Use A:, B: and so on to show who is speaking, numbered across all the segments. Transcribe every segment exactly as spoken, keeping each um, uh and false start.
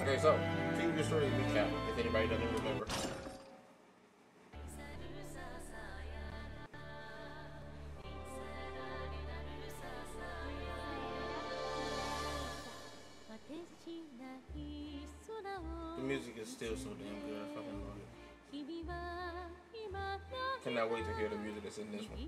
A: Okay, so previous story recap, if anybody doesn't remember. The music is still so damn good. I fucking love it. Cannot wait to hear the music that's in this one.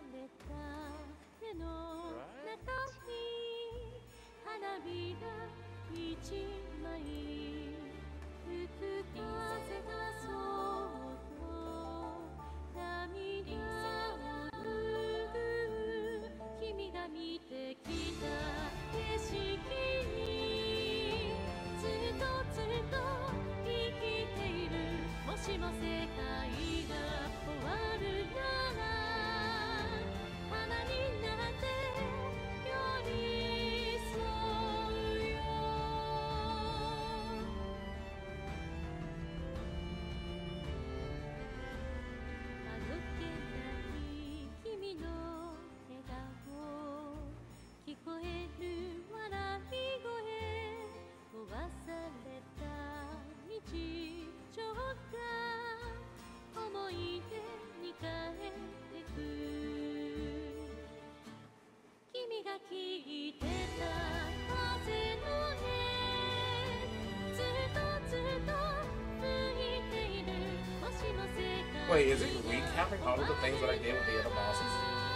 A: Wait, is it recapping all of the things that I did with the other bosses?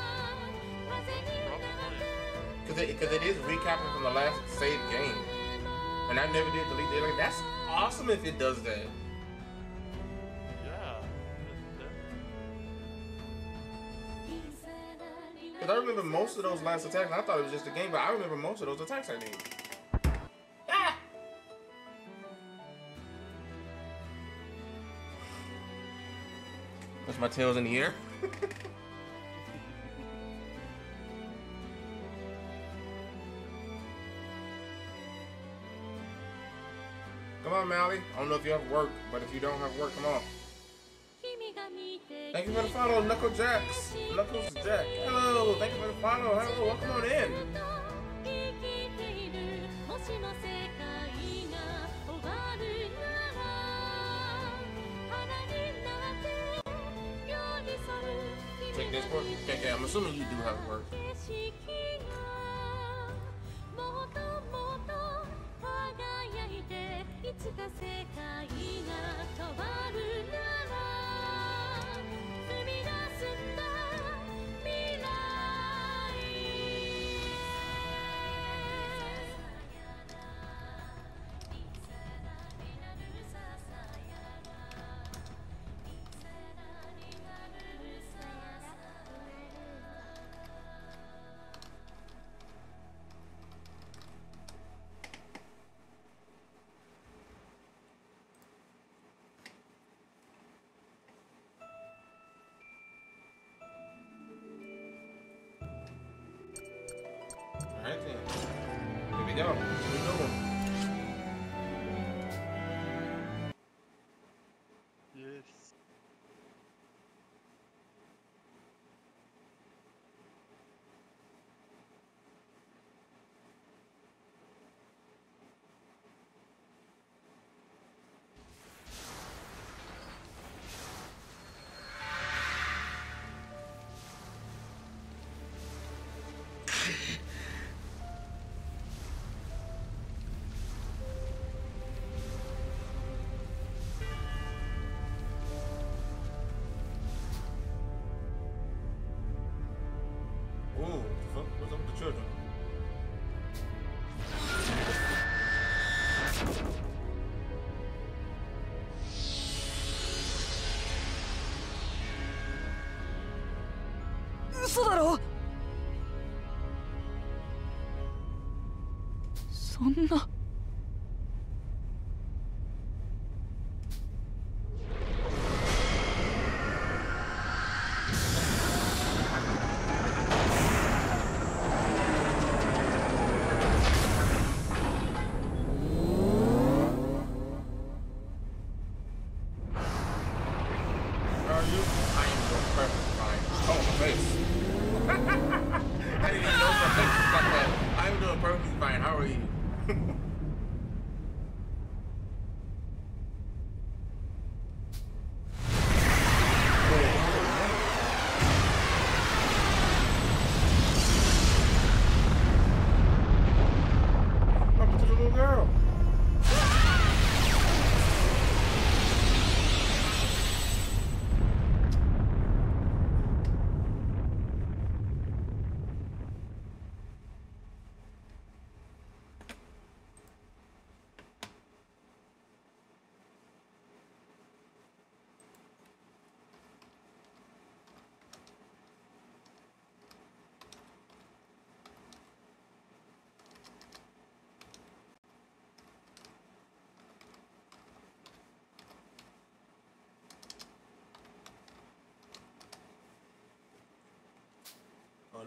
A: Because it, cause it is recapping from the last saved game. And I never did delete it. Like, that's awesome if it does that.
B: Yeah.
A: Because I remember most of those last attacks. I thought it was just a game, but I remember most of those attacks I did. Ah! Push my tails in the air. Come on, Mally. I don't know if you have work, but if you don't have work, come on. Thank you for the follow, Knuckle Jacks. Knuckles Jack. Hello. Thank you for the follow. Hello. Welcome on in. Take this work. Okay, okay, I'm assuming you do have work. Alright then. Here we go. Here we go.
B: Yes.
A: What's up with the children?
C: Usodaro! そんな。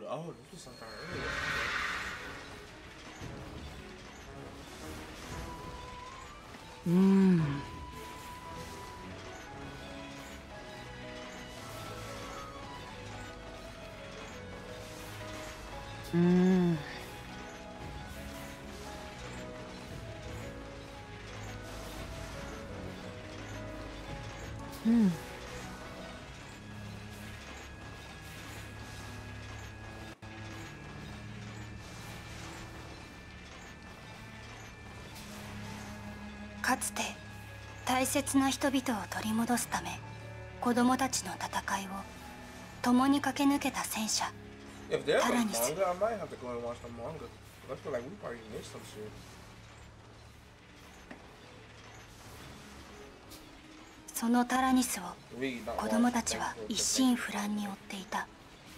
A: oh, this was sometime earlier.
C: Hmm. Hmm. Hmm.
B: かつて大切な人々を取り戻すため子供たちの戦いを共に駆け抜けた戦車
A: If there's a
B: Taranis.
A: manga, I might have to go and watch the manga. I feel like we probably missed some shit.
B: そのタラニスを
A: We not
B: 子供
A: watch
B: たちは
A: Thank you.
B: 一心不乱に追っていた。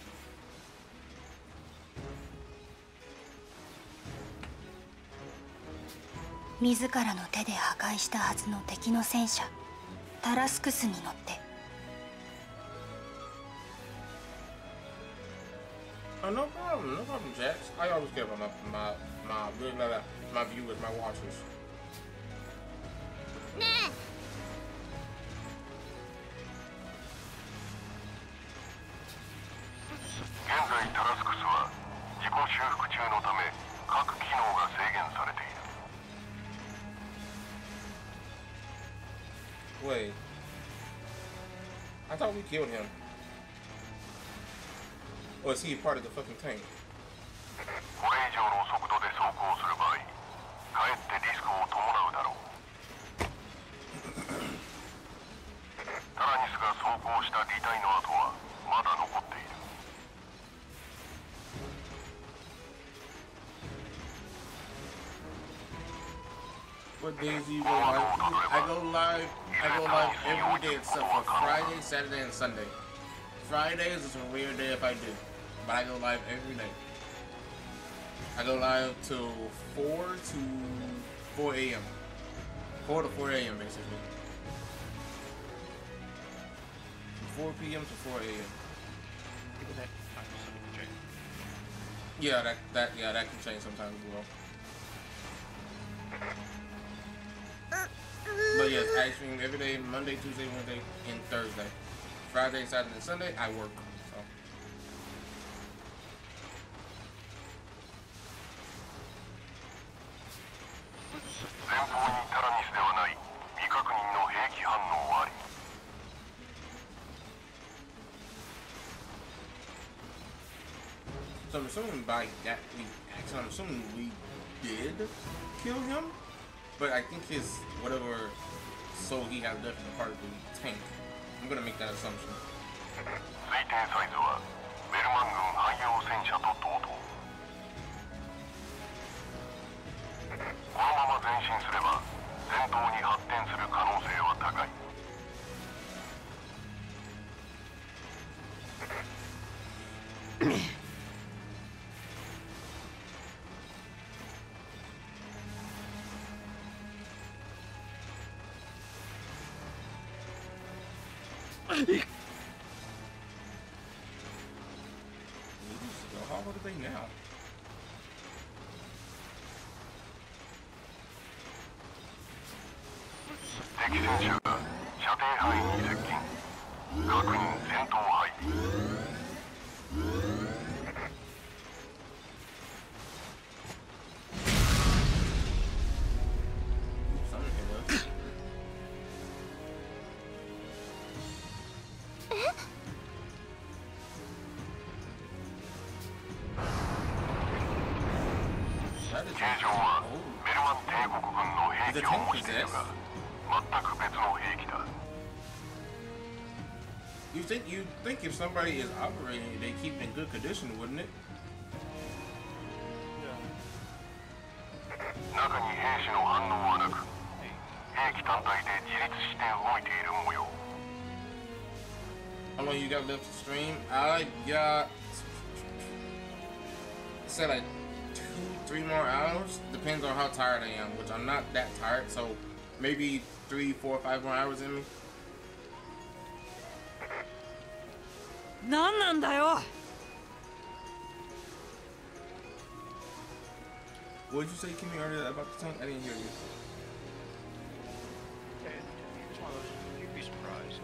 B: 自らの手で破壊したはずの敵の戦車タラスクスに乗って
A: Oh, no problem, no problem, Jax. I always care about my my my blah, blah, blah, my viewers, my watchers.
D: ねえ、
E: 現在タラスクスは自己修復中のため各機能が制限されている。
A: Wait. I thought we killed him. Or is he part of the fucking tank?
E: これ以上の速度で走行する場合、かえってリスクを伴うだろう。タラニスが走行した履体の跡はまだ残っている。
A: What days do you go live? I go live. I go live every day except for Friday, Saturday, and Sunday. Fridays is a rare day if I do, but I go live every day. I go live till four to four a m four to four a m basically. four p m to four a m
F: People that time something can change.
A: Yeah, that that yeah that can change sometimes as well. But yes, I stream every day, Monday, Tuesday, Wednesday, and Thursday. Friday, Saturday, and Sunday, I work. So.
E: 前方にタラニスではない未確認の兵器反応あり。
A: So I'm assuming by that we, so I'm assuming we did kill him, but I think his whatever soul he had left is part of the tank. I'm gonna make that assumption.
E: 推定サイズはベルマン軍汎用戦車と同等。このまま前進すれば戦闘に発展する可能性は高い。
A: How old are they now?
E: 敵戦車が射程範囲に接近。確認戦闘配備。
A: Something hit us. That is
E: 形状はベルマン帝国軍の兵器を模しているが全く別の兵器だ。
A: You think you think if somebody is operating, they keep in good condition, wouldn't it?
E: 中に兵士の反応はなく、兵器単体で自立して動いている模様。
A: How long you got left to stream? I got say like two, three more hours. Depends on how tired I am, which I'm not that tired, so maybe three, four, five more hours in me.
C: 何なんだよ。
A: What did you say, Kimmy, earlier about the tank? I didn't hear you.
F: Okay, it's one of those, you'd be surprised.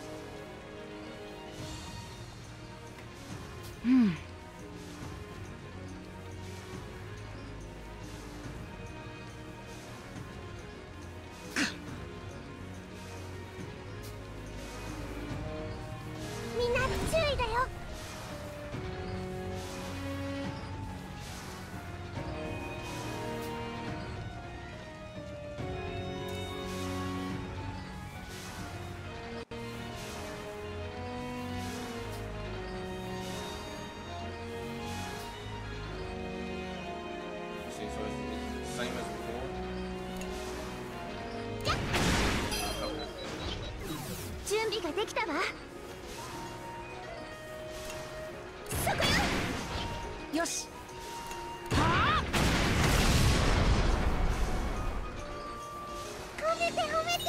C: うん。
B: みんな注意だよ。
A: See, so it's the same as before.
B: 準備ができたわ。そこよ。よし。褒めて褒めて。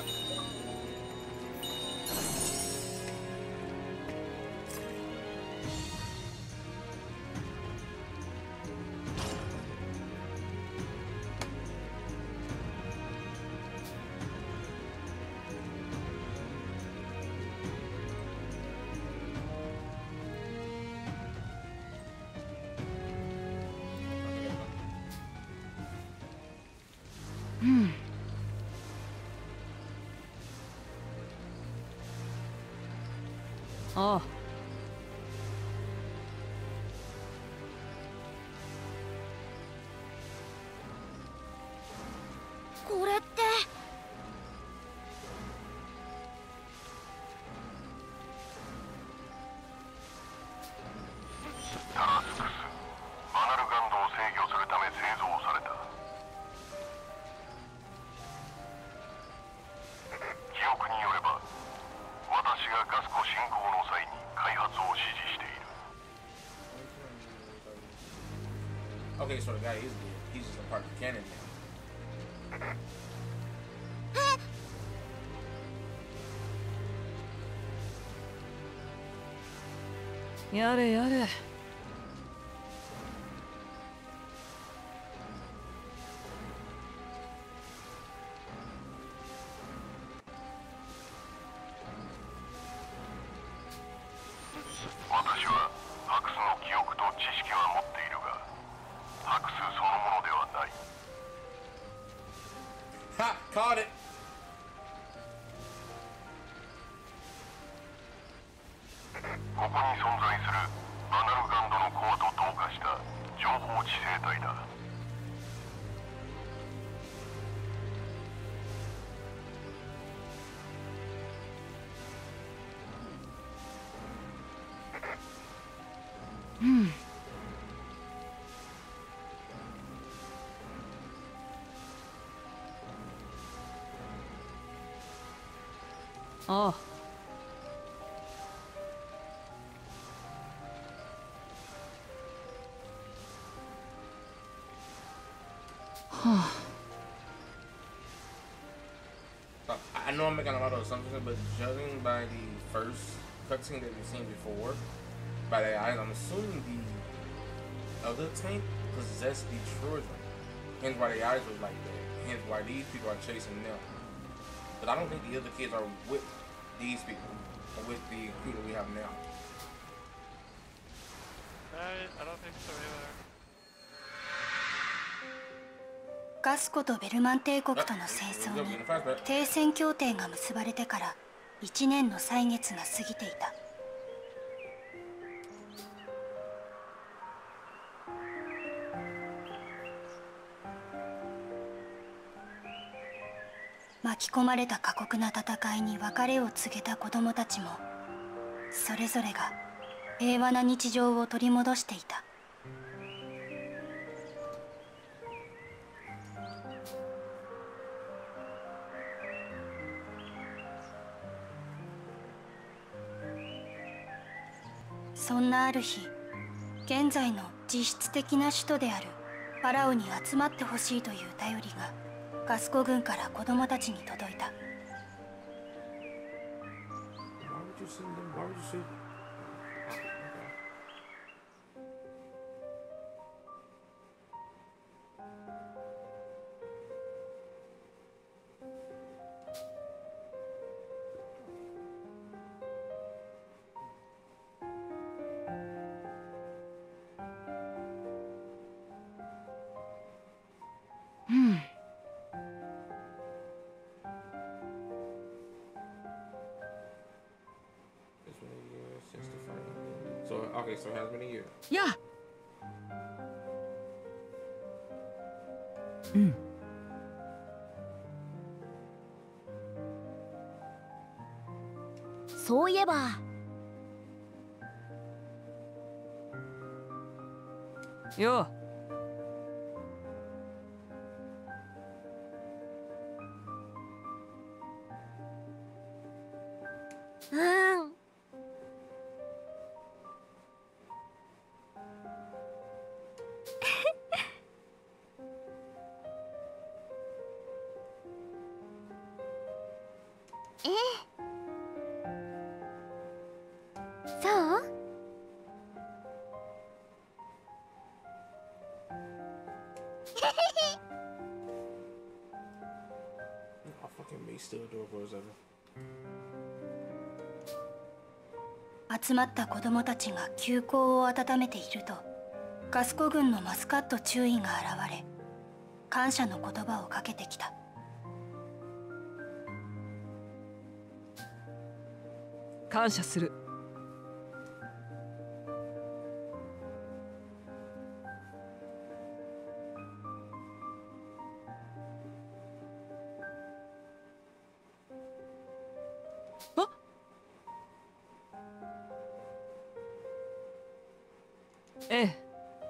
C: うん。ああ。
B: これって。
E: タラスクス、アナルガンドを制御するため製造された。記憶によれば、私がガスコ侵攻の際に開発を指示している。
A: Okay, so the guy is dead. He's just a part of the cannon now.
C: やれやれ。
E: 私はハクスの記憶と知識は持っているが、ハクスそのものではない。
A: Ha! Caught it!
E: ここに存在するアナルガンドのコアと同化した情報知性体だ。
C: うん。ああ。はあ。
A: Uh, I know I'm making a lot of assumptions, but judging by the first cutscene that we've seen before, by the eyes, I'm assuming the other tank possessed the Trojan. Hence why the eyes are like that. Hence why these people are chasing them. But I don't think the other kids are with these people, or with the crew that we have now.
F: I, I don't think so either.
B: ガスコとベルマン帝国との戦争に停戦協定が結ばれてからいちねんの歳月が過ぎていた。巻き込まれた過酷な戦いに別れを告げた子供たちもそれぞれが平和な日常を取り戻していた。そんなある日、現在の実質的な首都であるパラオに集まってほしいという頼りがガスコ軍から子供たちに届いた。
A: Okay, so it has been a year.
C: やあ。うん。
D: そういえば。
C: よう。
D: うん。ええ。そう？
A: Oh, fucking me still adorable as ever.
B: 集まった子供たちが旧交を温めていると、ガスコ軍のマスカット中尉が現れ、感謝の言葉をかけてきた。
C: 感謝する。あ。ええ。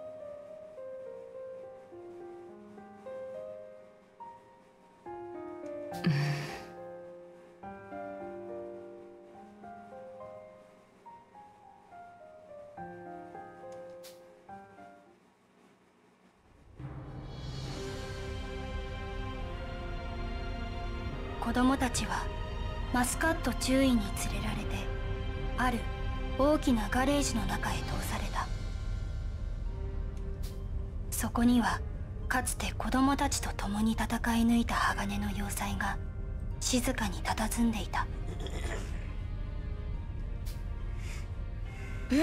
B: 子供たちはマスカット中尉に連れられて、ある大きなガレージの中へ通された。そこにはかつて子供たちと共に戦い抜いた鋼の要塞が静かに佇んでいた。
C: え？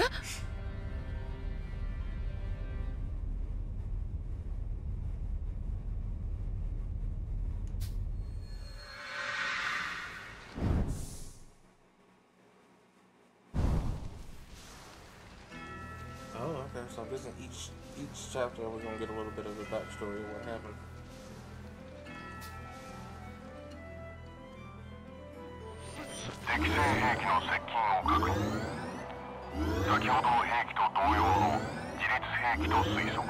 A: Oh, okay. So this in each each chapter, we're gonna get a little bit of the backstory of what happened.
E: 敵性兵器の接近を確認。先ほどの兵器と同様の自律兵器と推測。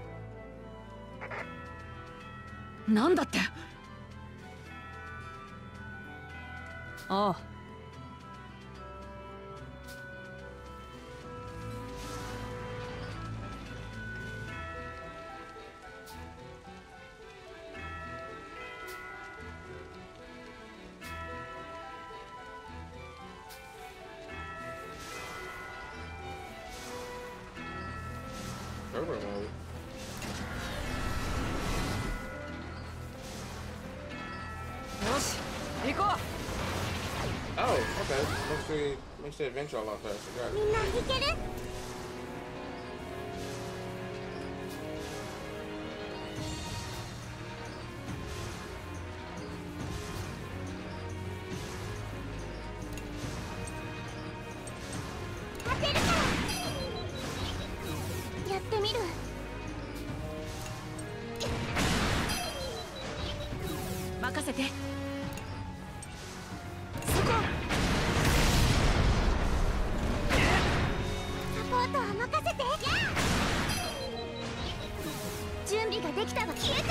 C: なんだって。ああ。よし、行こう。
A: Oh, okay. Makes the makes the adventure a lot faster. Got
D: み
A: it.
D: んな行ける？勝てるから。やってみる。
C: 任せて。
D: そこ。サポートは任せて。準備ができたわ。消えて。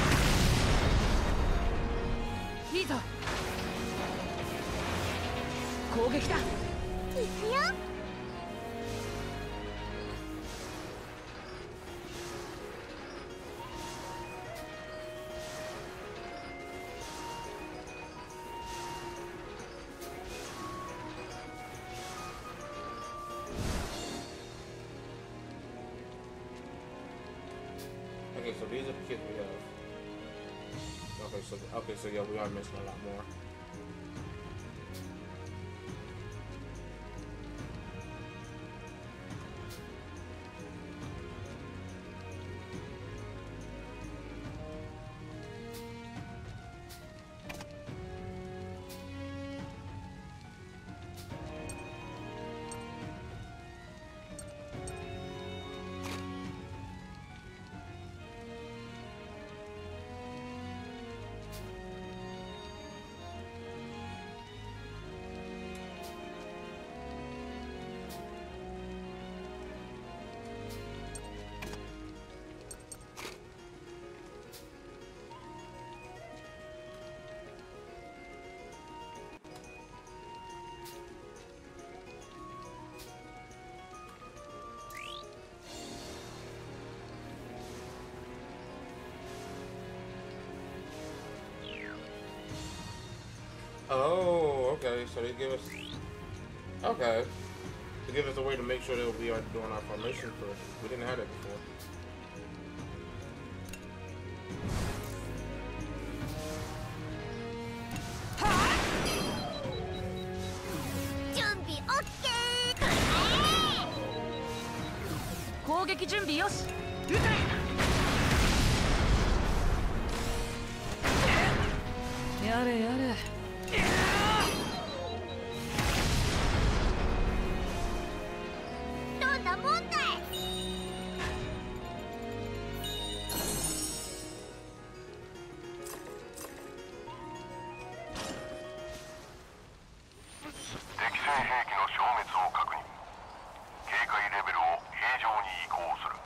C: いいぞ。攻撃だ。
D: 行くよ。
A: Okay, so these are the kids we have. Okay, so okay, so yeah, we are missing a lot more. Oh, okay. So they give us. Okay. To give us a way to make sure that we are doing our formation first. We didn't have that before.
D: 準備 OK。
C: 攻撃準備よし。撃て。やれやれ。
D: どんなもんだい。
E: 敵性兵器の消滅を確認。警戒レベルを平常に移行する。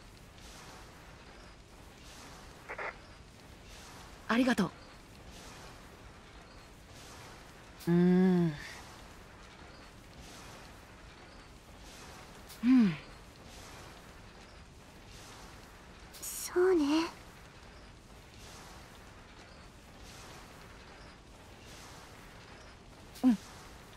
C: ありがとう。うーん。うん。
D: そうね。
C: うん。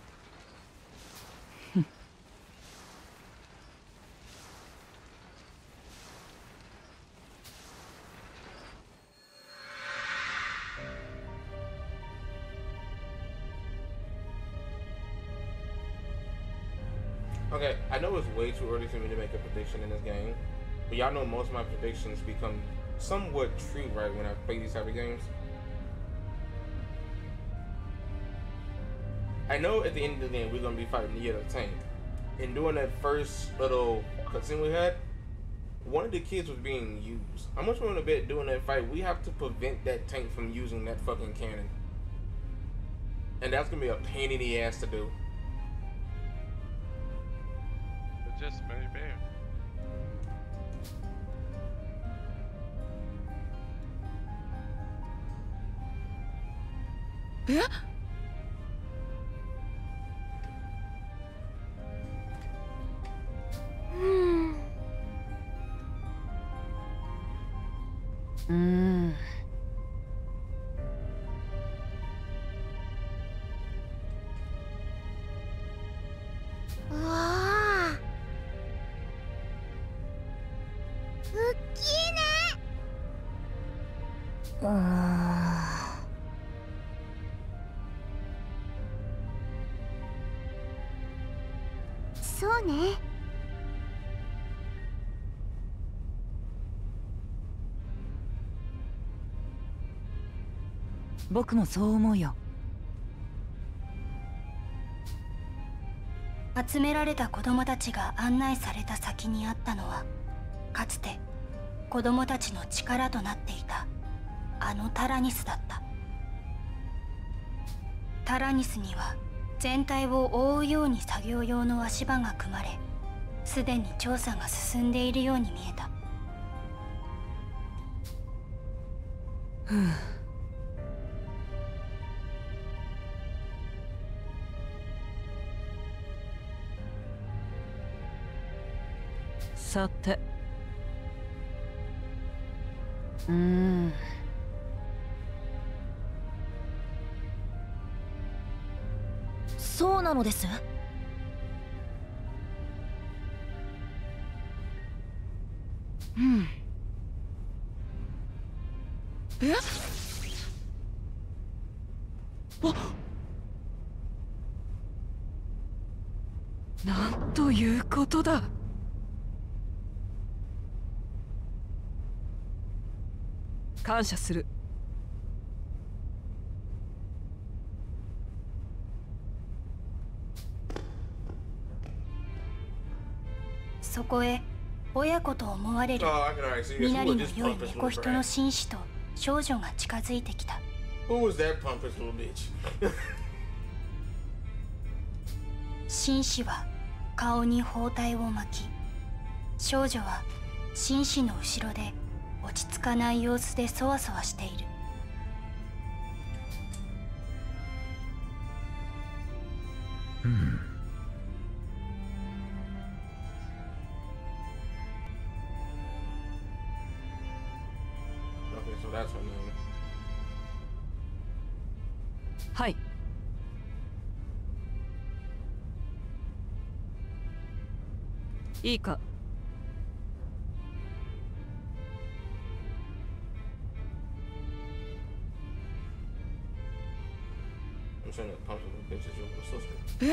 A: Okay, I know it's way too early for me to make a prediction in this game, but y'all know most of my predictions become somewhat true, right, when I play these type of games. I know at the end of the game we're gonna be fighting the Yellow Tank. And during that first little cutscene we had, one of the kids was being used. How much willing to bet during that fight we have to prevent that tank from using that fucking cannon? And that's gonna be a pain in the ass to do.
F: Just maybe.
C: Eh?
D: Hmm.
C: Hmm.
D: うわあ。うっきいね。うーん。そうね。
C: 僕もそう思うよ。
B: 集められた子供たちが案内された先にあったのは、かつて子供たちの力となっていたあのタラニスだった。タラニスには全体を覆うように作業用の足場が組まれ、すでに調査が進んでいるように見えた。
C: ふう。さて。うーん。
D: そうなのです。
C: うん。え？あっ。なんということだ。感謝する。
B: そこへ親子と思われる身なりの良い猫人の紳士と少女が近づいてきた。紳士は顔に包帯を巻き、少女は紳士の後ろで落ち着かない様子でそわそわしている。
A: うん。
C: はい、 いいか。
A: I'm trying to punch the bitch as your sister.
C: え？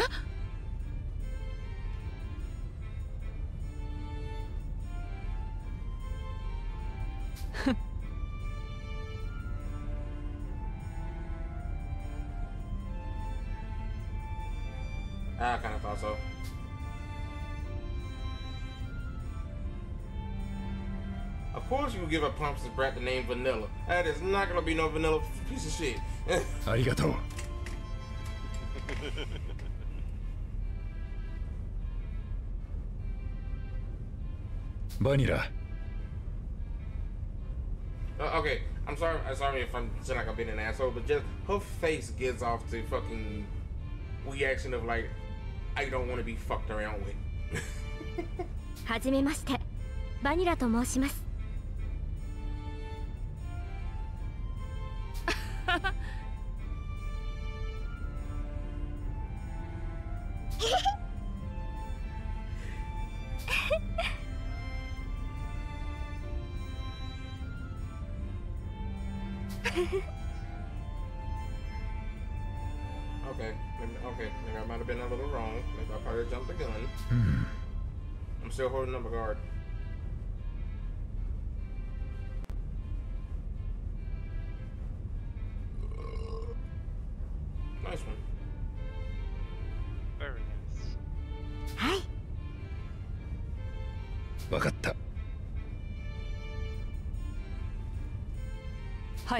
A: I kind of thought so. Of course you would give a Pumpkin brat the name Vanilla. That is not gonna be no vanilla piece of shit.
G: ありがとう。バニラ。
A: Uh, okay, I'm sorry. I'm sorry if I'm sound like I've been an asshole, but just her face gives off the fucking reaction of like, I don't want to be fucked around with.
D: はじめまして、バニラと申します。
A: Okay, maybe, okay, maybe I might have been a little wrong. Maybe I probably jumped the gun. I'm still holding up my guard. Nice one.
F: Very nice.
D: はい。
G: わかった。
C: はい。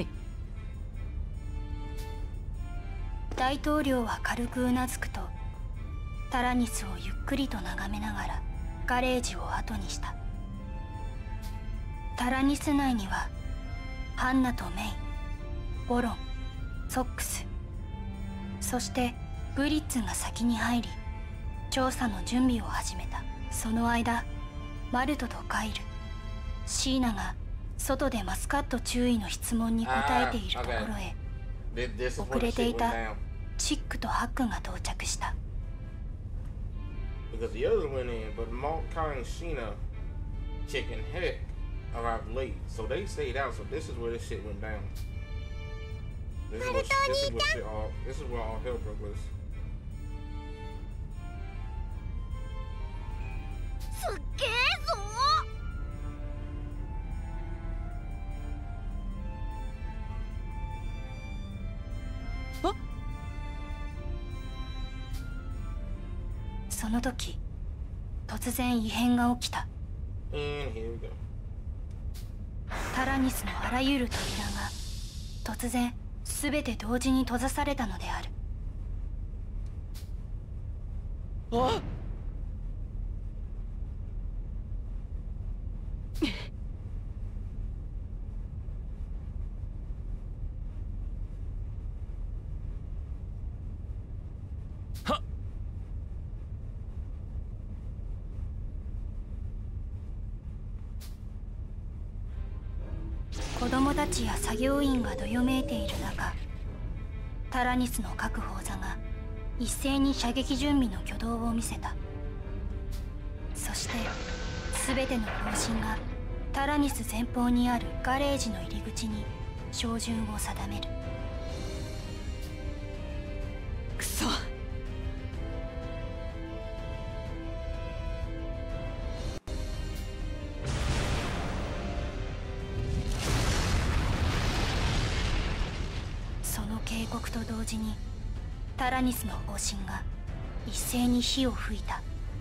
B: 大統領は軽くうなずくと、タラニスをゆっくりと眺めながらガレージを後にした。タラニス内にはハンナとメイ、ボロン、ソックス、そしてブリッツが先に入り、調査の準備を始めた。その間、マルトとカイル、シーナが外でマスカット中尉の質問に答えているところへ、遅れていたチックとハックが到着した。
A: Because the others went in, but Mark, Kai, and Sheena, Chick, and Heck arrived late, so they stayed out. So this is where this shit went down. This is what, this is what shit all. This is where all hell broke loose.
D: すっげえぞ。
B: その時、突然異変が起きた。
A: And here we go.
B: タラニスのあらゆる扉が突然全て同時に閉ざされたのである。
C: あっ
B: 子供たちや作業員がどよめいている中、タラニスの各砲座が一斉に射撃準備の挙動を見せた。そして全ての砲身がタラニス前方にあるガレージの入り口に照準を定める。
C: くそ。
B: 警告と同時にタラニスの砲身が一斉に火を吹いた。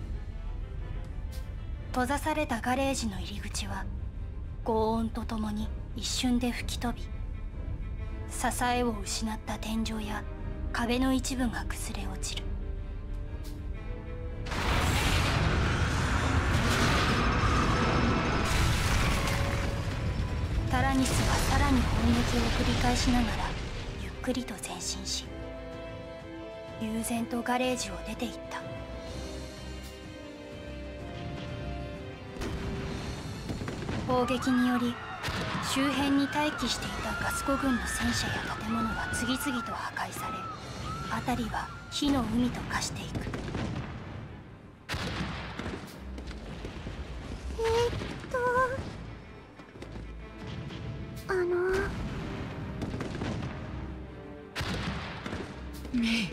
B: 閉ざされたガレージの入り口は轟音とともに一瞬で吹き飛び、支えを失った天井や壁の一部が崩れ落ちる。タラニスはさらに砲撃を繰り返しながらゆっくりと前進し、悠然とガレージを出て行った。砲撃により周辺に待機していたガスコ軍の戦車や建物は次々と破壊され、辺りは火の海と化していく。
D: えー、っとあの
C: メイ。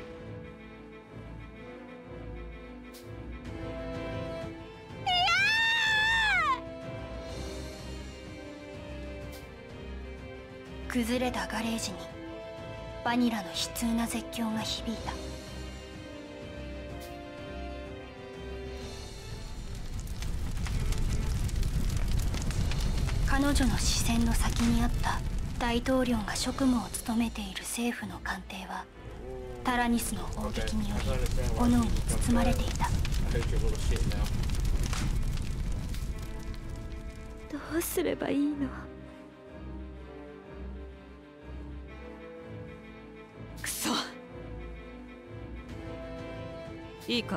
B: 崩れたガレージにバニラの悲痛な絶叫が響いた。彼女の視線の先にあった大統領が職務を務めている政府の官邸はタラニスの砲撃により炎に包まれていた。
D: どうすればいいの。
C: くそ。いいか。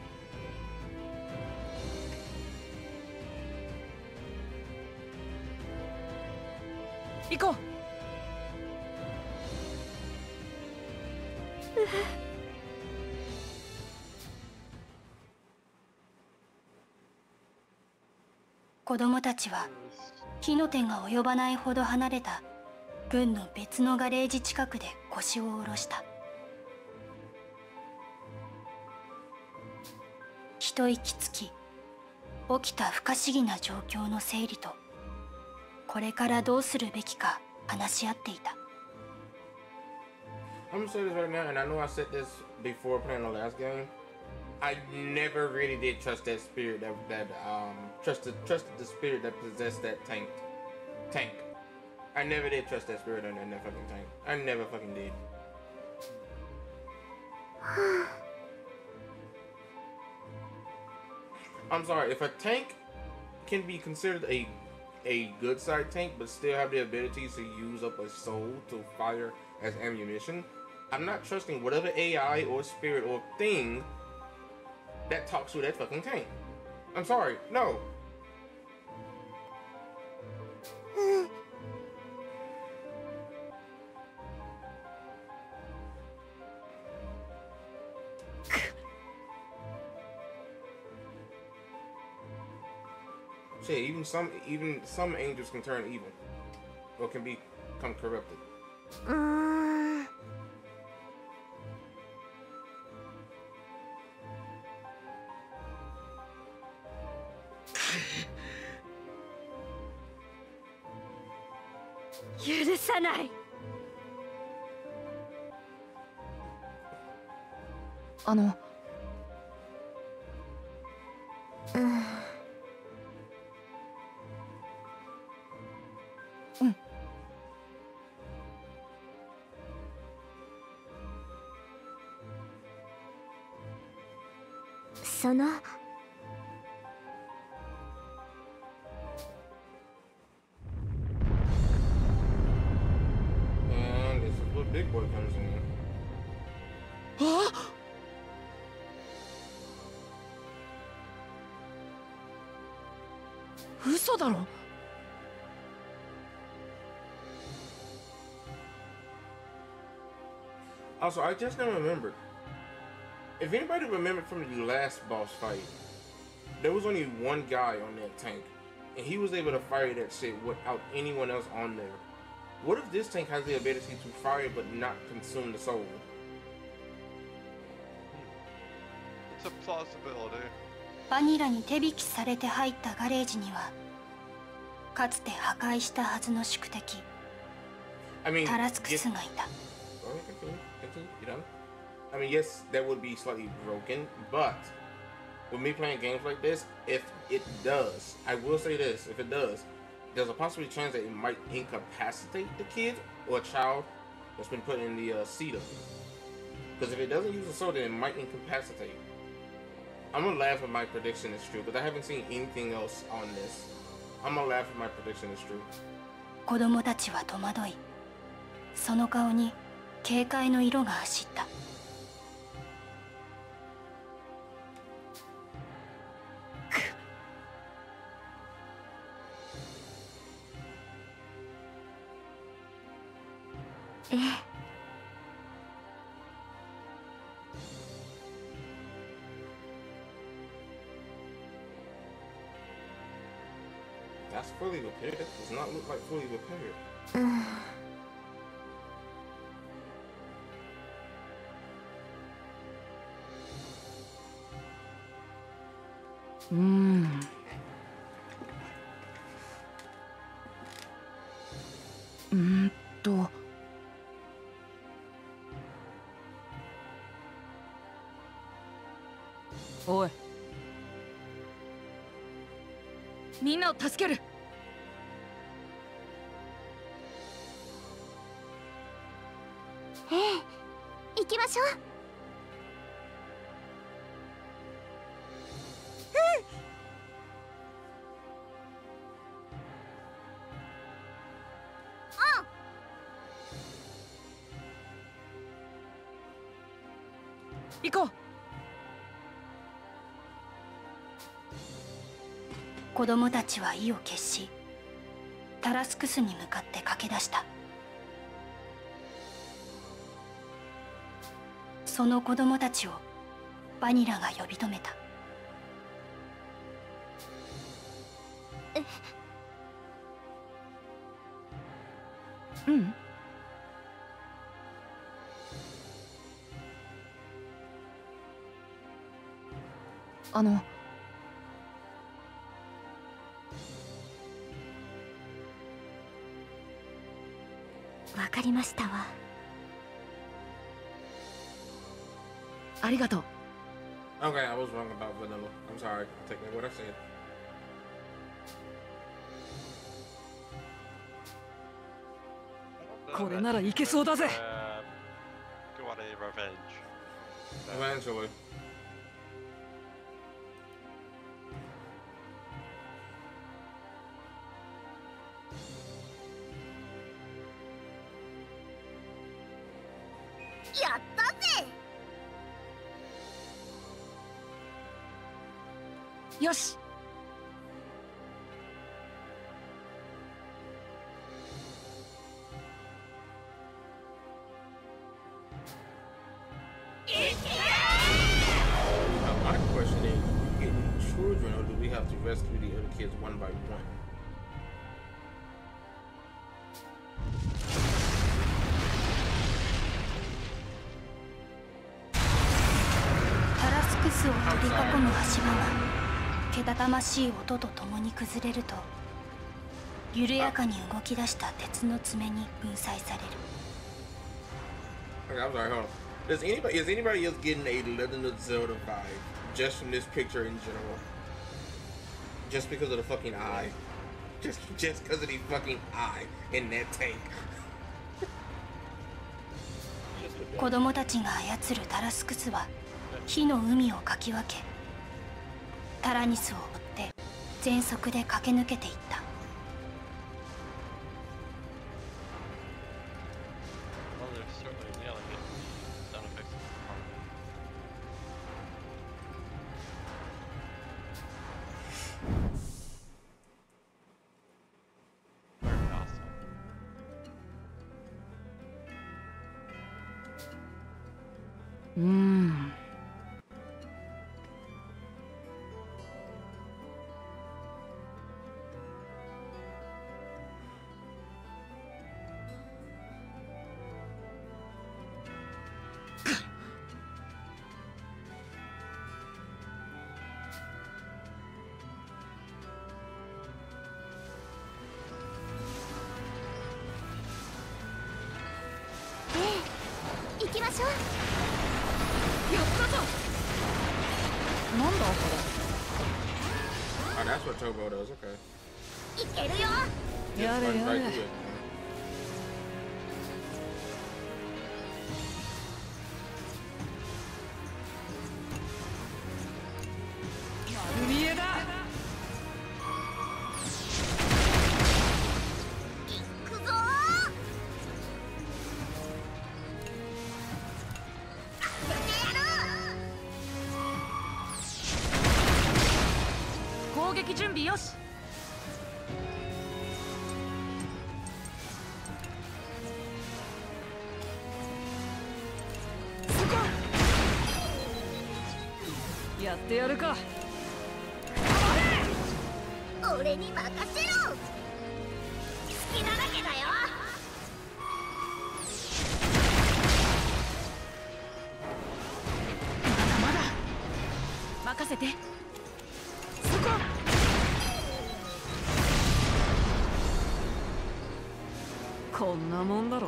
C: 行こう。
B: 子供たちは火の手が及ばないほど離れた軍の別のガレージ近くで腰を下ろした。一息つき起きた不可思議な状況の整理とこれからどうするべきか話し合っていた。
A: I'm gonna say this right now, and I know I said this before playing the last game. I never really did trust that spirit that that um trusted trusted the spirit that possessed that tank tank. I never did trust that spirit in that fucking tank. I never fucking did. I'm sorry, if a tank can be considered a a good side tank but still have the ability to use up a soul to fire as ammunition, I'm not trusting whatever A I or spirit or thing that talks to that fucking tank. I'm sorry, no. Shit, even some even some angels can turn evil or can become corrupted.
D: うーん。許さない。
C: あの。
D: うん。
C: うん。
D: その。
A: And this is where Big Boy comes in.
C: あ。嘘だろ。
A: Also, I just now remembered. If anybody remembered from the last boss fight, there was only one guy on that tank, and he was able to fire that shit without anyone else on there. What if this tank has the ability to fire but not consume the soul?
F: It's a plausibility.
B: バニラに手引きされて入ったガレージにはかつて破壊したはずの宿敵
A: I mean,
B: タラスクス
A: yes.
B: がいた。
A: Go ahead, continue, continue, you done? I mean, yes, that would be slightly broken, but with me playing games like this, if it does, I will say this, if it does, there's a possible chance that it might incapacitate the kid or child that's been put in the uh, cedar. Because if it doesn't use the sword, then it might incapacitate. I'm gonna laugh if my prediction is true, because I haven't seen anything else on this. I'm gonna laugh if my prediction is true.
B: 子供たちは戸惑い、その顔に警戒の色が走った。
D: ええ。
A: That's fully repaired. That does not look like fully repaired.
C: うーん。うーんと。おい。みんなを助ける。
D: ええ、行きましょう。
C: 行こう。
B: 子供たちは意を決し、タラスクスに向かって駆け出した。その子供たちをバニラが呼び止めた。
C: うん。あの。
D: わかりましたわ。
C: ありがとう。
A: Okay, I was wrong about vanilla. I'm sorry. Take me what I said.
F: Uh,
C: これならいけそうだぜ。
F: Uh, go on a revenge.
A: Eventually.
D: やったぜ。
C: よし。
A: Now, my question is, are we getting children or do we have to rescue the other kids one by one?
B: タラスクスを取り囲む足場がけたたましい音とともに崩れると、緩やかに動き出した鉄の爪に粉砕される。
A: Okay, I'm sorry, hold on. Does anybody, is anybody else getting a Legend of Zelda vibe just from this picture in general? Just because of the fucking eye. Just, just because of the fucking eye in that tank.
B: 子供たちが操るタラスクスは火の海をかき分け、タラニスを追って全速で駆け抜けていった。
F: Well, they're certainly nailing it. Sound effects are part of it. Very awesome.
C: うーん。
D: 行きましょう。
C: やったぞ。なんだこ
A: Oh, that's what Turbo does. Okay.
D: 行けるよ。
C: れ。やれ
A: Run
C: や
A: right
C: れ。
A: through it.
C: 丸見えだ。
D: 行くぞー。
C: 攻撃準備よし。そこ。やってやるか。
D: 俺に任せろ。 敵だらけだよ。
C: まだまだ任せて。そこ。こんなもんだろ。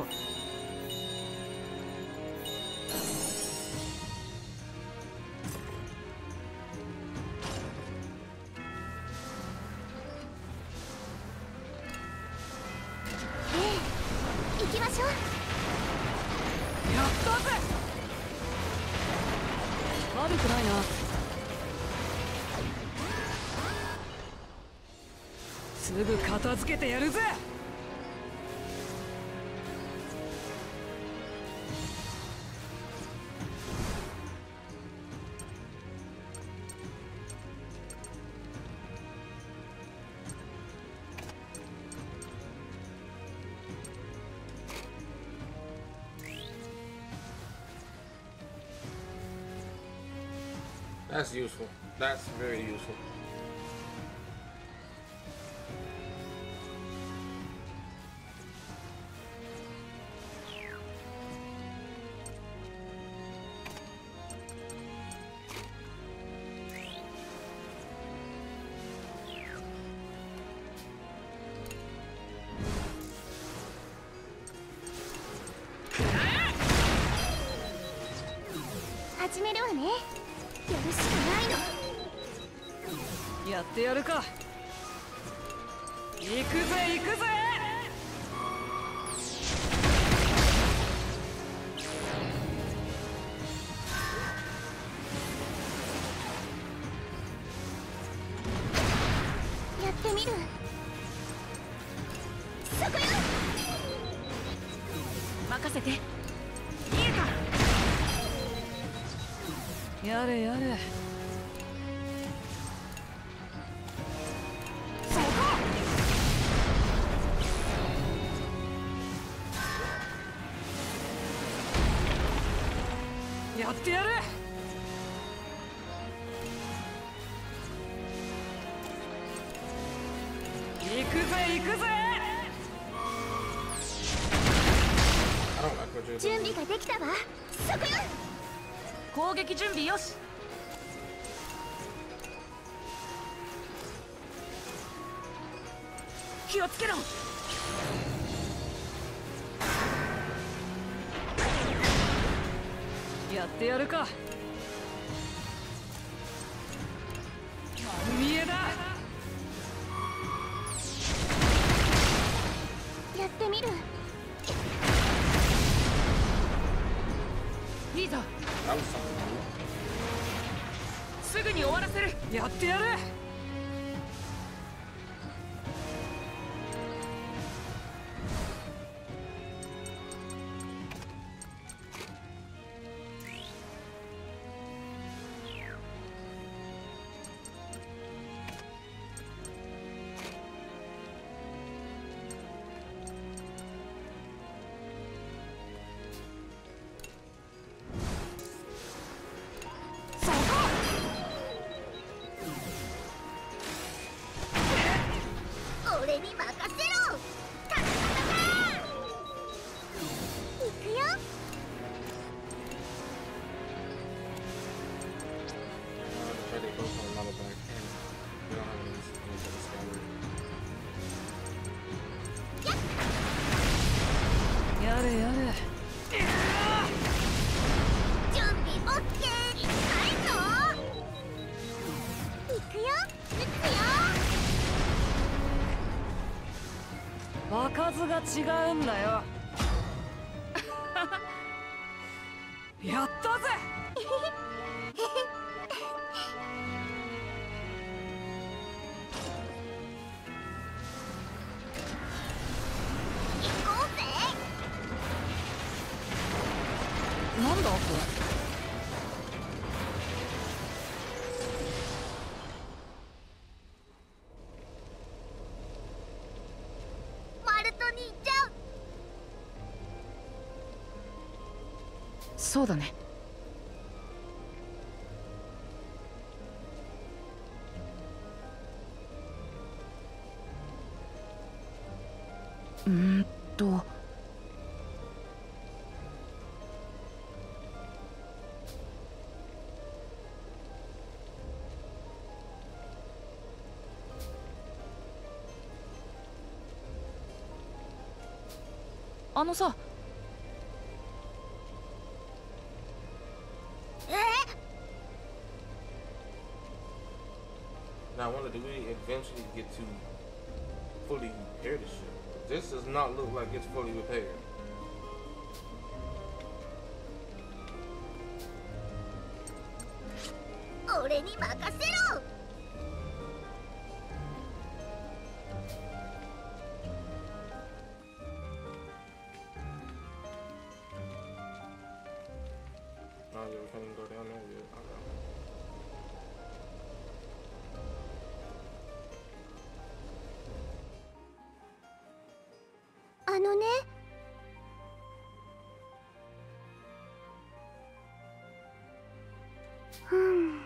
D: 行きましょう。
C: やったぜ。悪くないな。すぐ片付けてやるぜ。
A: That's useful. That's very useful.
D: 始めるわね。やるしかないの。
C: やってやるか。行くぜ行くぜ。
D: やってみる。そこよ。
C: 任せて。逃げた。やれやれ。そこ。やってやる。行くぜ行くぜ。
A: I don't like what you're
D: 準
A: doing.
D: 備ができたわ。そこよ。
C: 攻撃準備よし。気をつけろ。やってやるか。丸見えだ。
D: やってみる。
C: いいぞ。
A: That was something.
C: すぐに終わらせる。やってやる。
D: 俺に任せろ。タタタタタ。行くよ。
A: Uh, the Freddy goes on another back. We don't have any things to discover.
C: やれやれ。
D: 準備オッケー。いきたいぞ。行くよ。撃つよ。
C: 場数が違うんだよ。やったぜ。
D: 行こうぜ。
C: なんだこれ。
D: マルト兄ちゃん。
C: そうだね。
H: うーんとあのさ。
A: Now, I wonder, do we eventually get to fully repair this ship? This does not look like it's fully repaired. Oh, yeah, we can't even go down there yet. Okay.
D: あのね。ふん。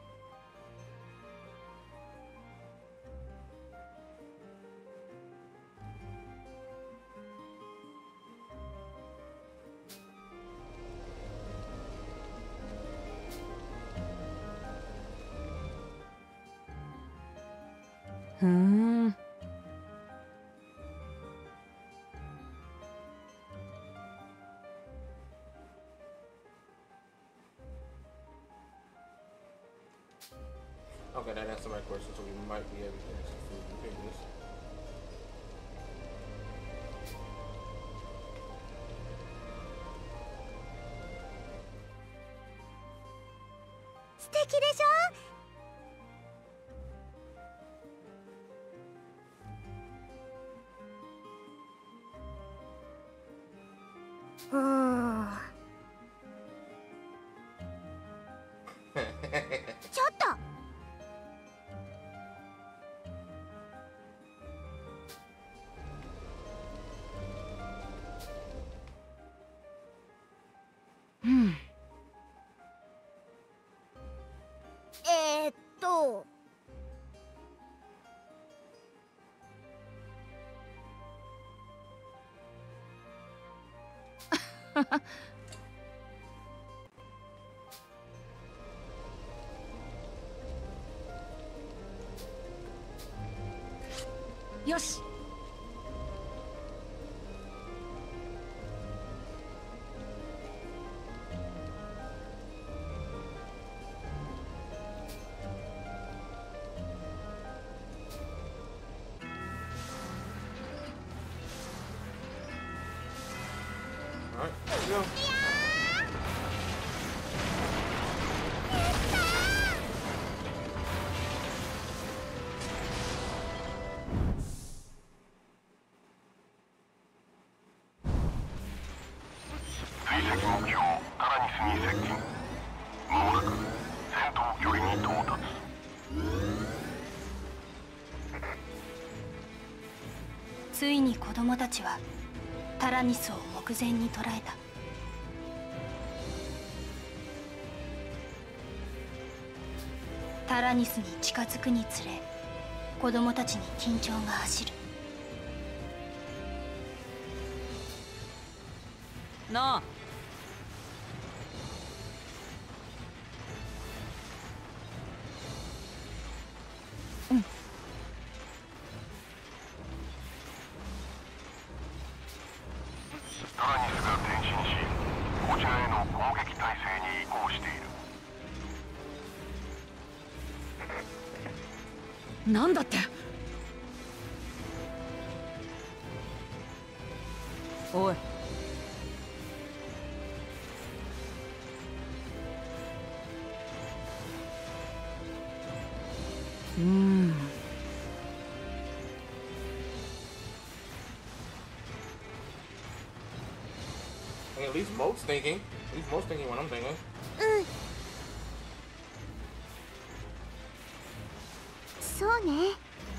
H: ふーん。
A: Okay, that answered my question, so we might be able to actually fully repair this.
D: 素敵でしょ。うーん。ちょっと。
H: うん。
D: えーっと。
H: よし。
A: Alright, there we go.
E: Second. まもなく戦闘距離に到達。
B: ついに子供たちはタラニスを目前に捉えた。タラニスに近づくにつれ子供たちに緊張が走る。
C: なあ、
E: タラニスが転身し、こちらへの攻撃態勢に移行している。
H: なんだって。
C: おい、
H: うーん。
A: At least most thinking. At least most thinking what I'm thinking.
D: うん。そうね。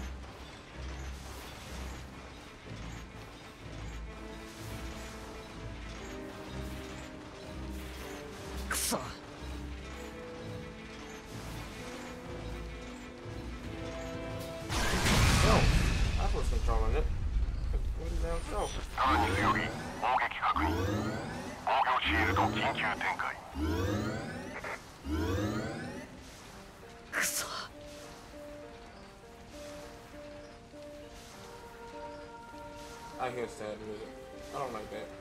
C: くそ。
A: No, I was controlling it. What the damn show?
E: シールド緊急展開。
C: くそ。
A: I hear sad music. I don't like that.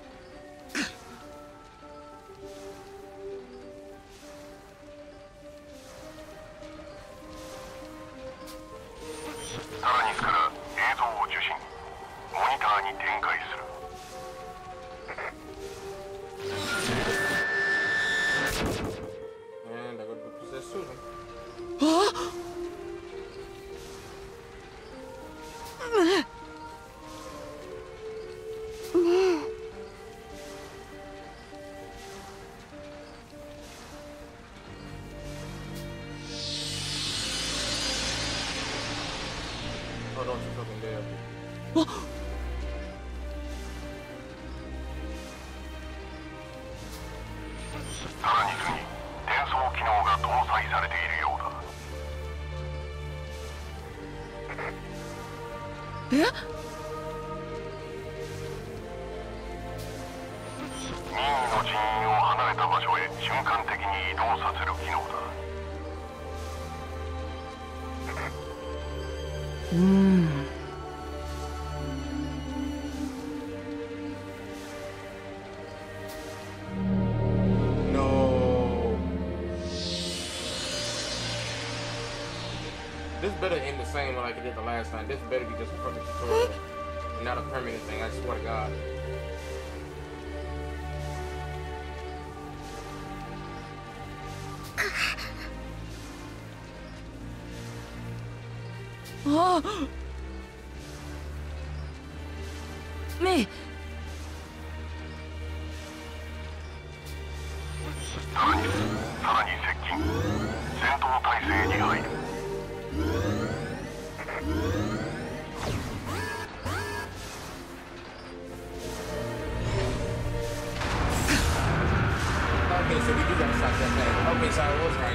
E: サラニスから映像を受信。モニターに展開する。
A: And I got to possess Susan.
E: サラニスに転送機能が搭載されているようだ。
C: え？
E: 任意の人員を離れた場所へ瞬間的に移動させる機能だ。
H: うーん。
A: This better end the same like it did the last time. This better be just a fucking tutorial and not a permanent thing. I swear to God.
C: Ah! Me!
E: さらに、さらに接近。戦闘態勢に入る。
A: Okay, so we do gotta stop that thing. Okay, so I was right.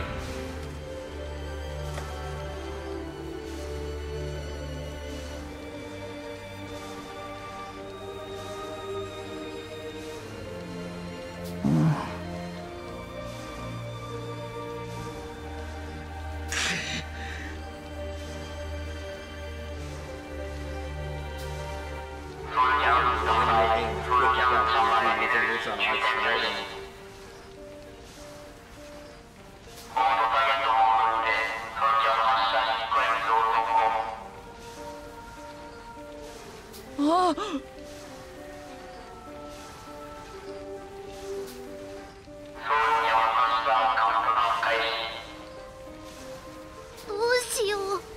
C: Ah!
D: どうしよう。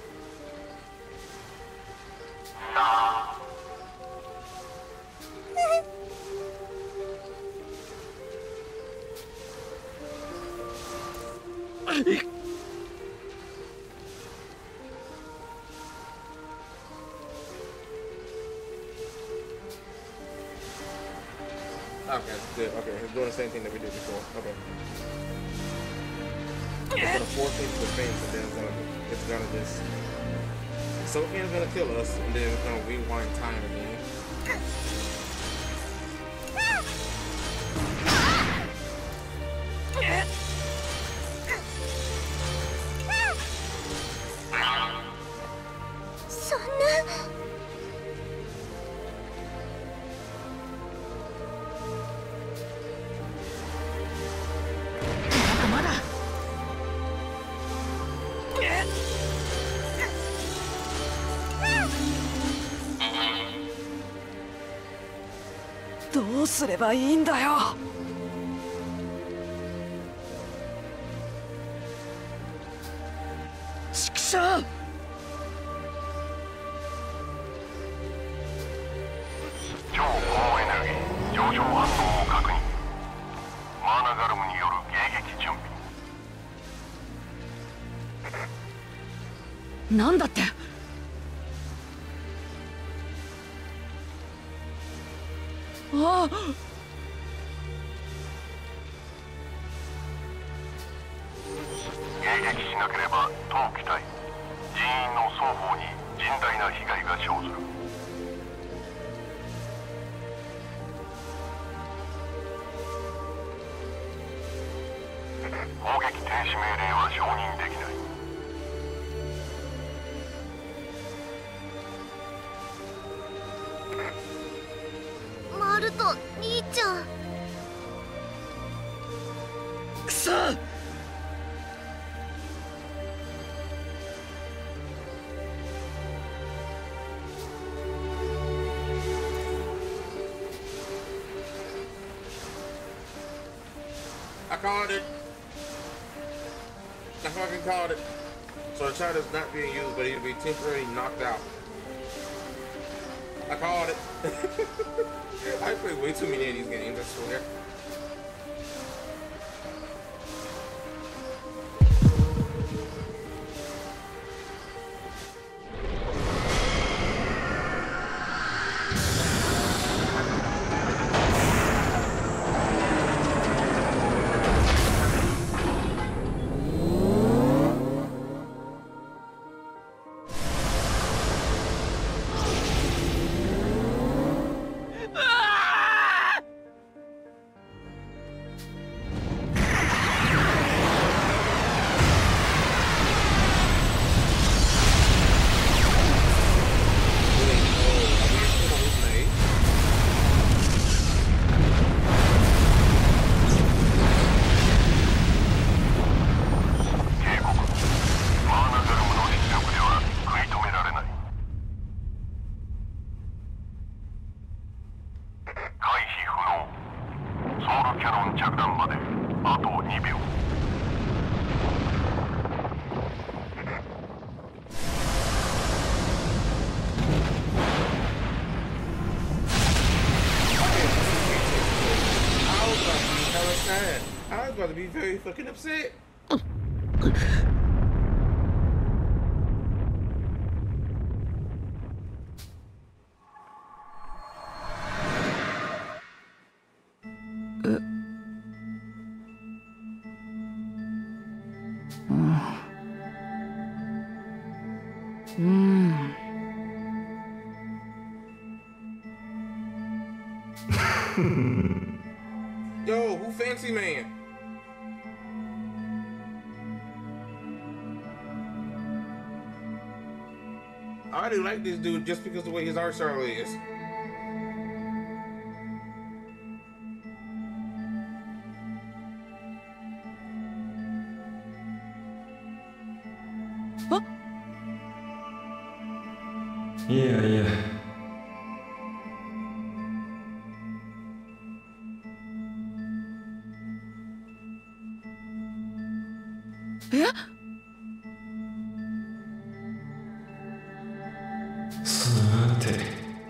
A: Okay, good. Okay, he's doing the same thing that we did before. Okay. It's gonna force me to the face, and then it's gonna, it's gonna just. So it's gonna kill us, and then it's gonna rewind time again.
D: So
C: どうすればいいんだよ。ちくしょう。
E: 超高エネルギー上昇反応を確認。マーナガルムによる迎撃準備。
C: なんだって。ああ。
E: 迎撃しなければ当機体人員の双方に甚大な被害が生ずる。 攻撃停止命令は承認できない。
D: マルト兄ちゃん。
C: くそ。
A: I called it. I fucking called it. So the child is not being used, but he'll be temporarily knocked out. I called it. I play way too many of these games, I swear. I was about to be very fucking upset. Yo, who fancy man? I already like this dude just because of the way his art style is.
H: Huh?
G: Yeah, yeah.
H: Yeah?
G: さて。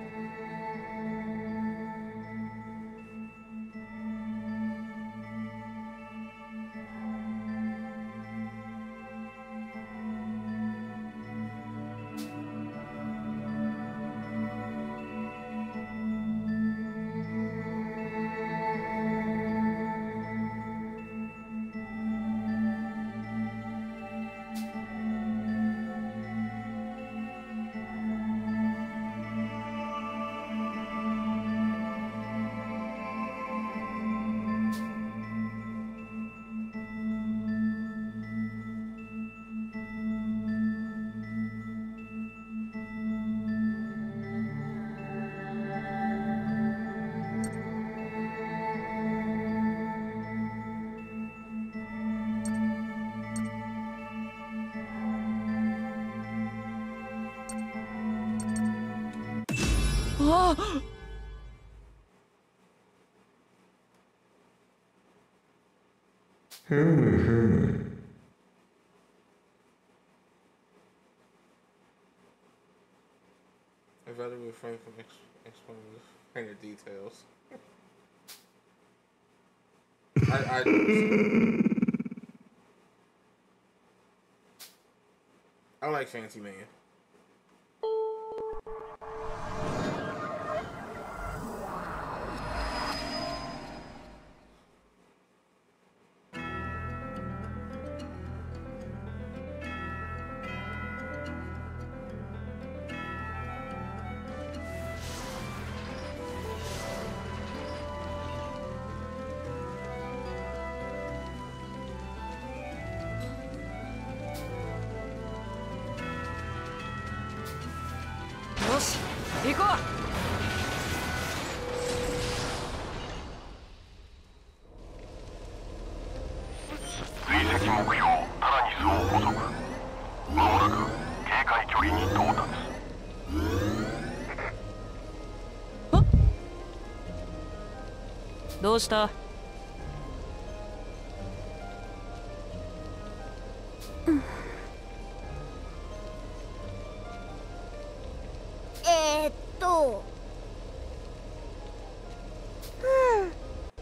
H: ああ。
G: ふむふむ。
A: I'd rather refrain from ex explaining the finer details. I, I, I like Fancy Man.
C: 行こ
E: 追跡目標タラニスを捕捉。まもなく警戒距離に到達。
C: どうした？
D: えーっとうん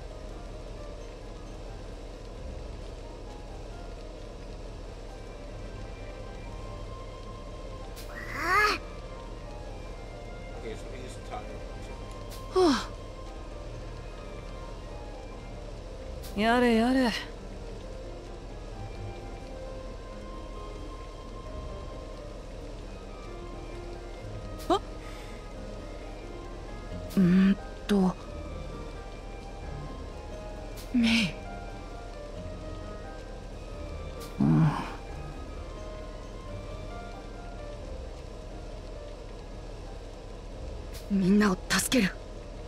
D: あ
A: Okay, so he's tired.
H: は
C: やれやれ。
H: あうーんとメイうんみんなを助ける。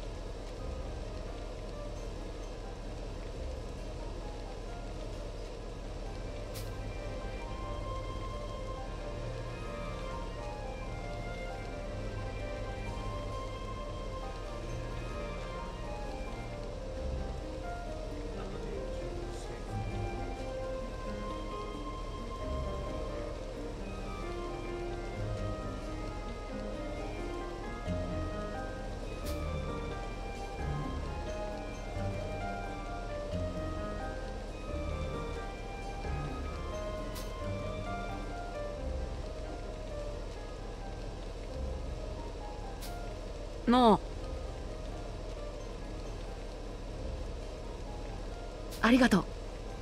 C: なあ、
H: ありがとう。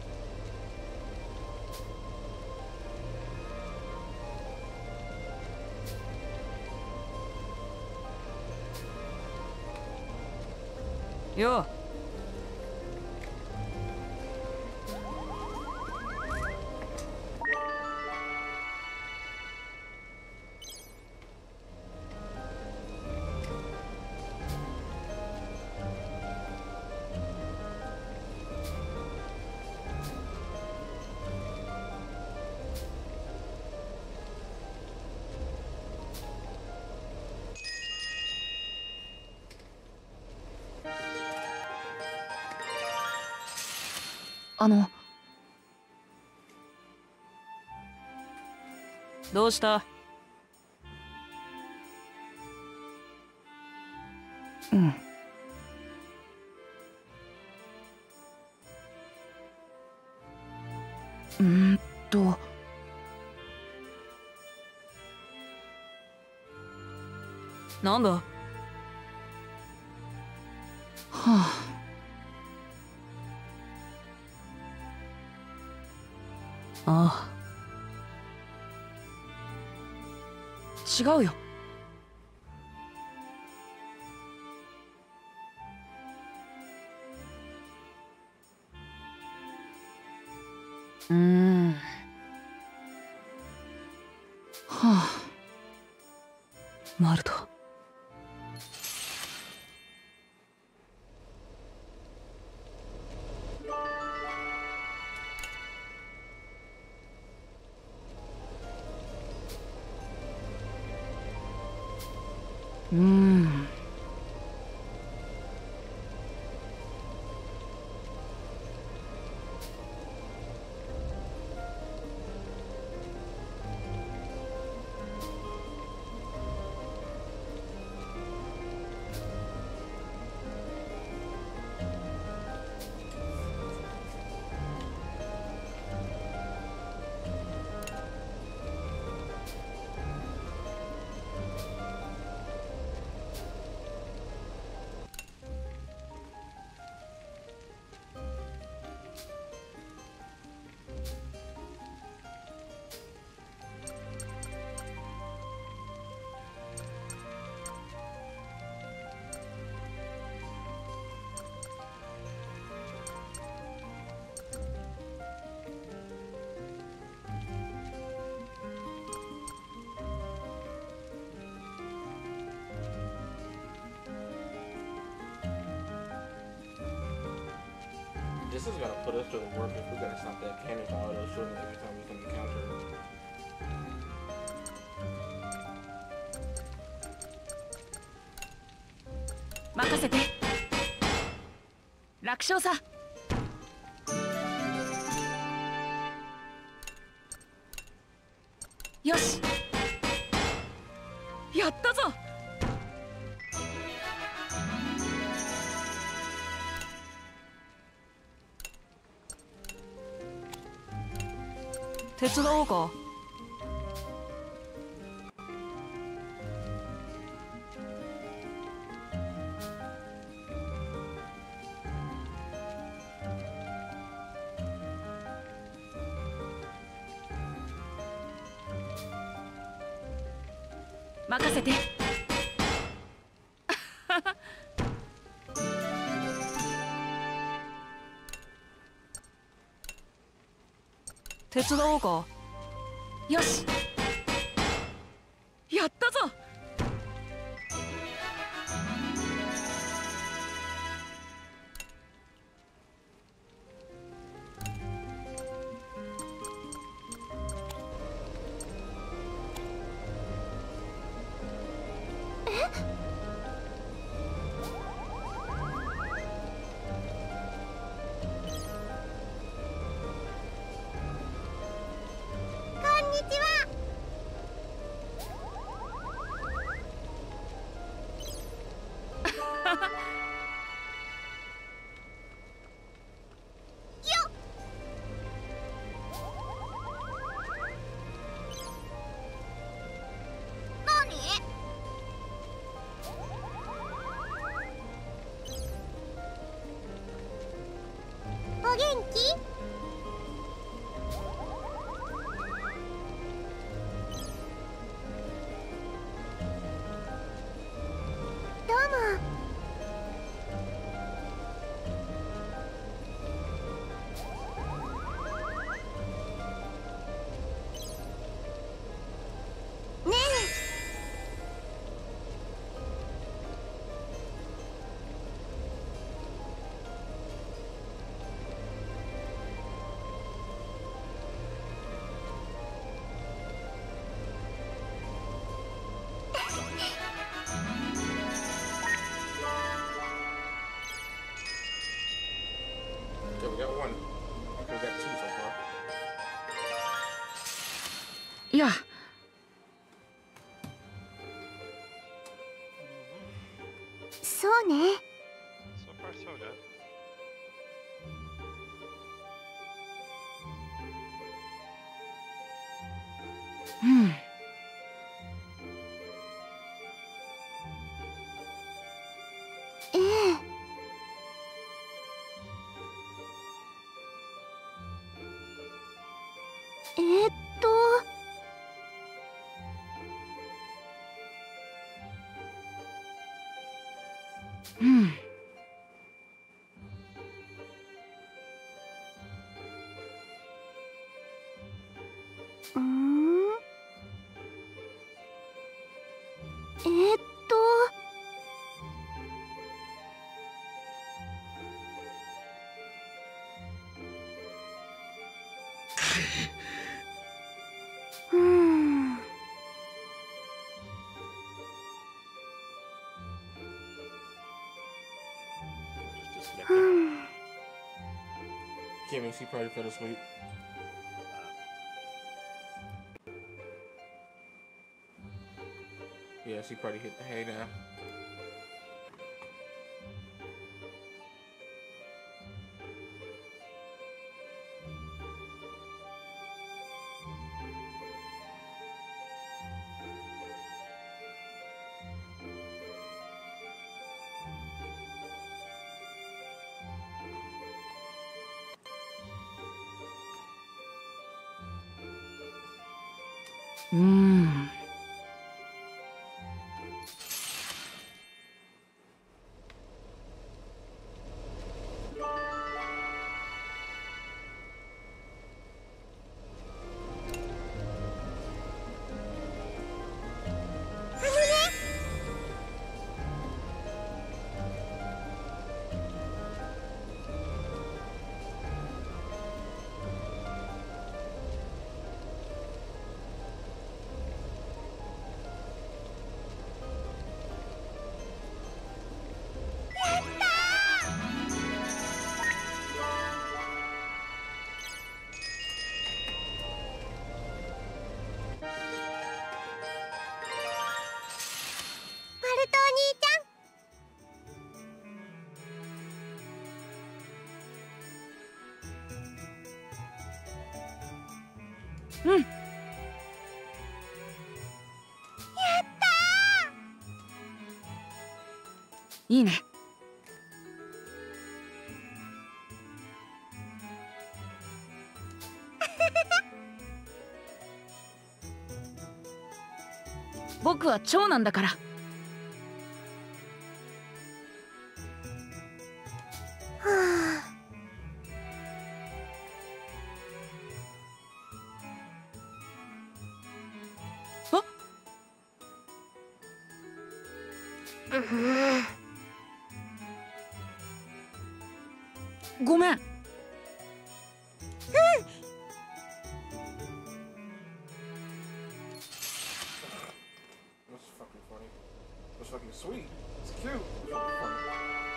C: よう。
H: あの
C: どうした？
H: うんうーんと
C: なんだ？
H: はあ
C: ああ、
H: 違うよ。
C: うーん。
H: はあ
C: マルト。
H: うーん
A: is gonna put us to the work if we gotta stop that cannon auto shooting every time we come encounter it.
H: 任せて。楽勝さ。よし。やったぞ。手伝おうか。任せて。手伝おうか。よし。やったぞ。
D: お元気？どうも。ねえ。
A: Okay, we got one. Okay, we got two so far.
H: いや。
D: そうね。
F: So far, so good.
H: うん。
D: ええ。えーっと。
H: うん。
D: うーん。えーっと。うーん。
F: Just disconnected.
D: ふん。
A: Kimmy, she probably fell asleep. Yeah, she probably hit the hay now.
H: うーん。
C: うん。いいね。僕は長男だから。あっ。ごめん。
A: That's fucking funny. That's fucking sweet. It's cute. It's fucking funny.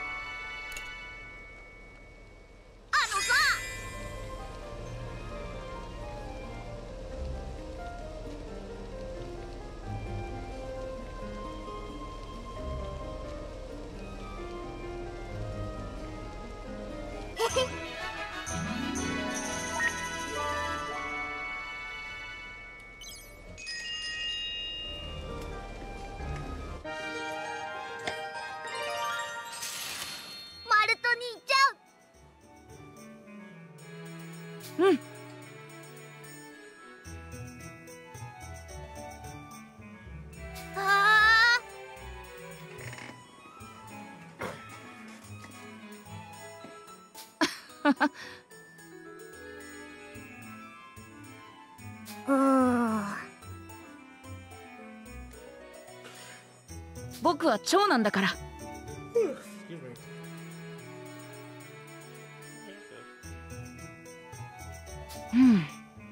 D: マルト兄ちゃん。
C: うん。
D: ああ。うん。
C: 僕は長男だから。うん。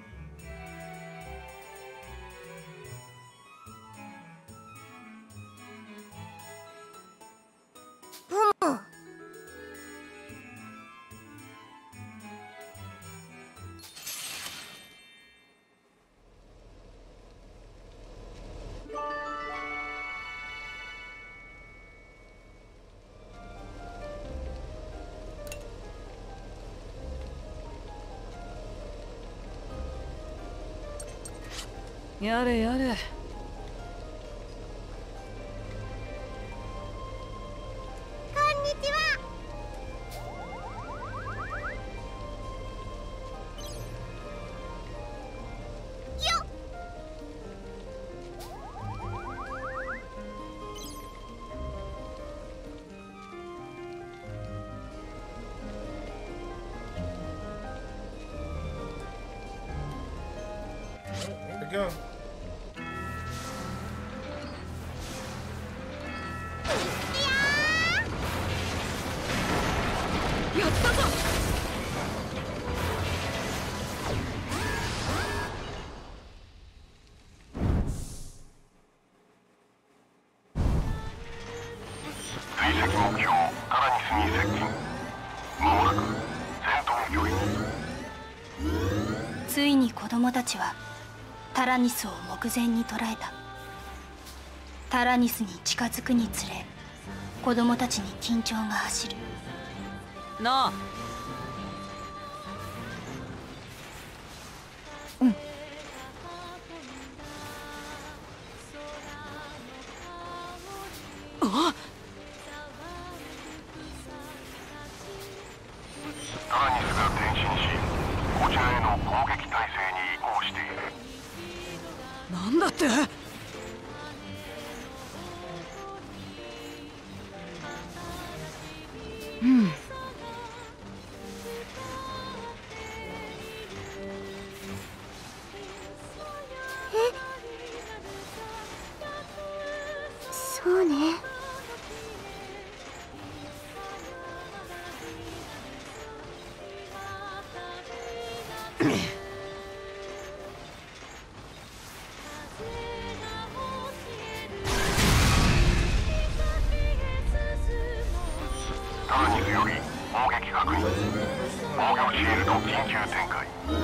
C: やれやれ。
D: こんにちは。よっ。
A: There we go.
C: やったぞ。
E: 追跡目標タラニスに接近。まもなく戦闘距離。
B: ついに子供たちはタラニスを目前に捉えた。タラニスに近づくにつれ子供たちに緊張が走る。
C: なあ。あ。
E: タラニスが転身し、こちらへの攻撃態勢に移行している。
C: なんだって。うん。
D: そうね。
E: タラニスより攻撃確認。防御シールド緊急展開。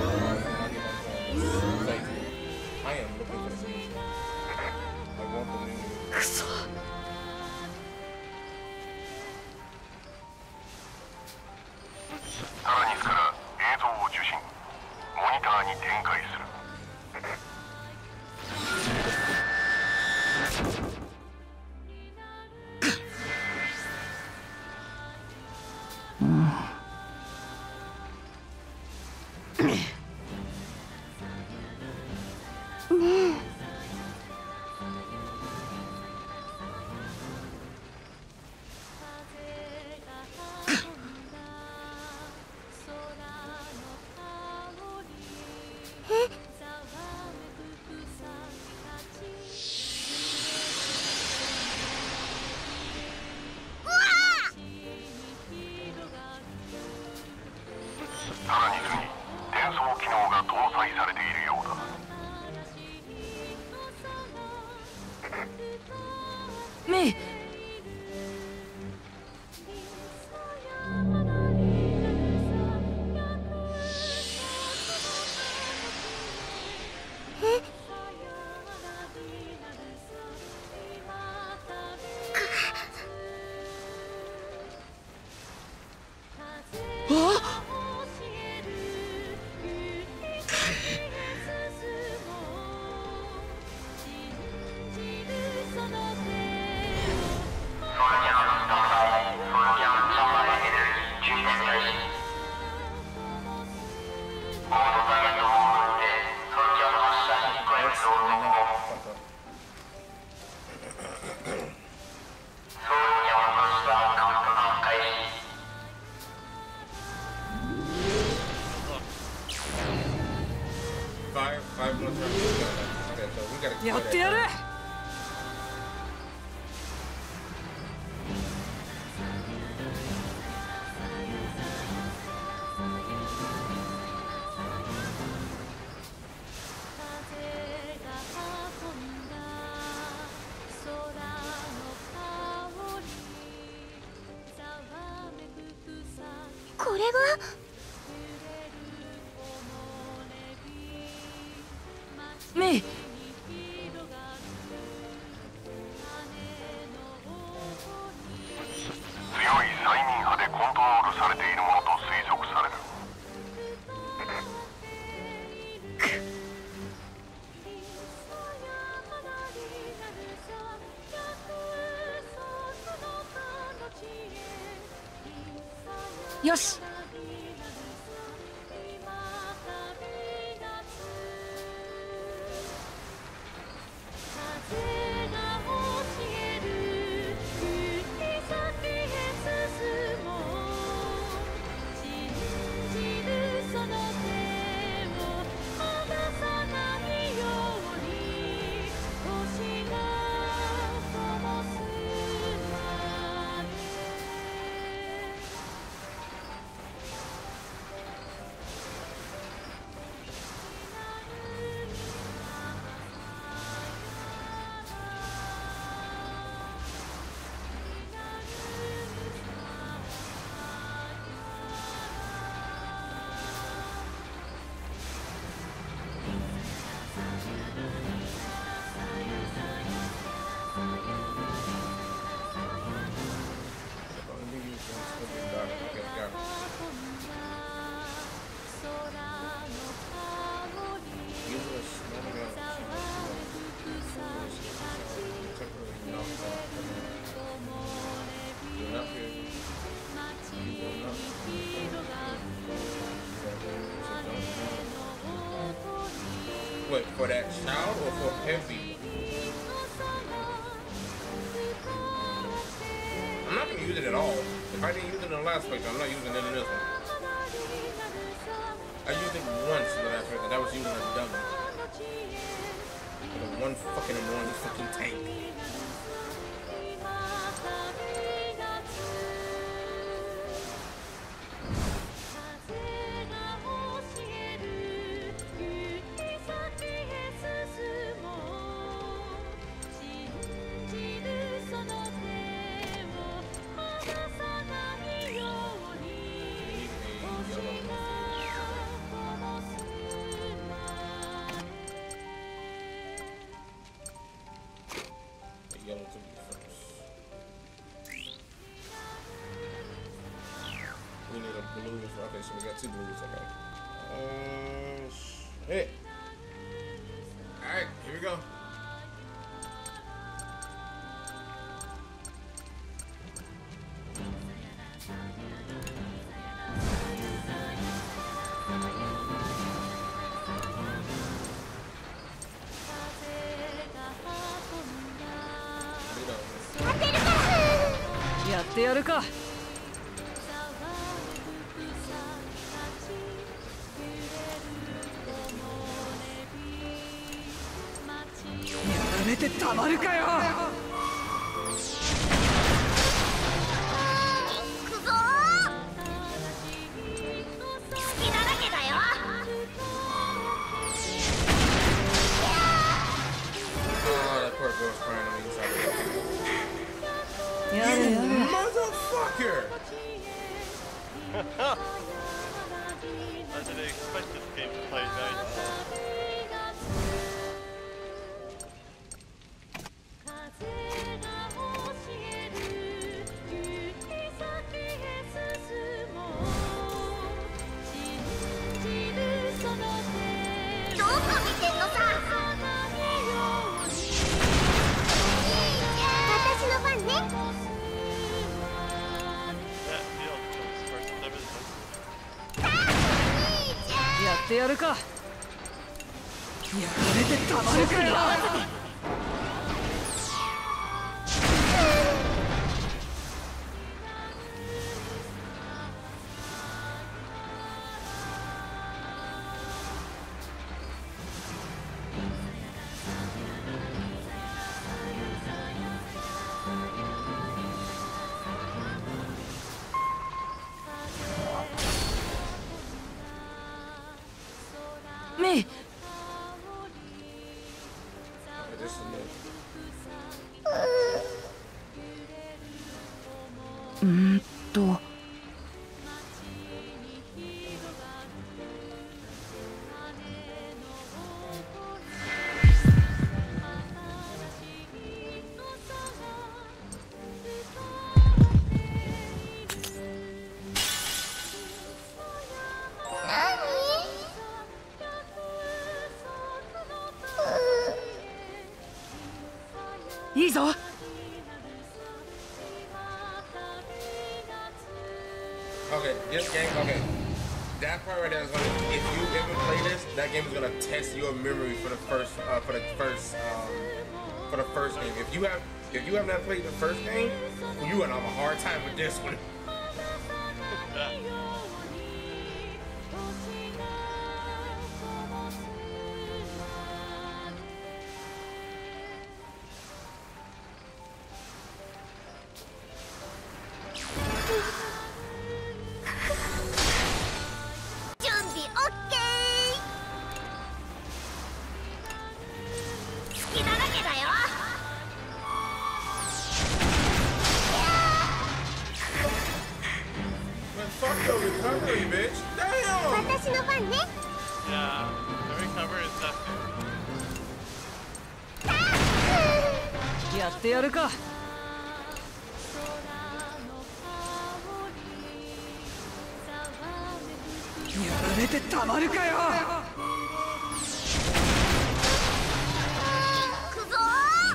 A: I am looking for this. I want the new.
C: くそ。
E: タラニスから映像を受信。モニターに展開する。 さらに次、転送機能が搭載されているようだ。
C: メイ。やってやる。
D: これは
C: メイ。
E: 強い催眠波でコントロールされているものと推測される。
C: よし。
A: What, for that child or for everyone? I'm not gonna use it at all. If I didn't use it in the last place, I'm not using it in this one. I used it once in the last place, and that was using a dummy. The one fucking annoying fucking tank. Yellow to be first. We need a blue. Okay, so we got two blues. Okay. Uh, shit. we go. We go.
C: やってやるか。やられてたまるかよ。
D: くぞー。好きだらけだよ。
A: Oh, that poor girl's crying on the inside.
C: やれやれ。
A: Motherfucker!
F: I didn't expect this game to play nice.
D: どこ見てんのさ。私のファンね。
F: That field comes first and everything.
C: やってやるか。やられてたまるかよ。メイ。 うーんと。いいぞ。
A: Okay, this game, okay. That part right there is gonna, if you ever play this, that game is gonna test your memory for the first, uh, for the first, um, for the first game. If you have, if you have not played the first game, you gonna have a hard time with this one. Fuck your recovery, bitch. Damn!
D: 私のファンね。
F: Yeah, the recover is nothing.
C: やってやるか。やられてたまるかよ。
D: くぞ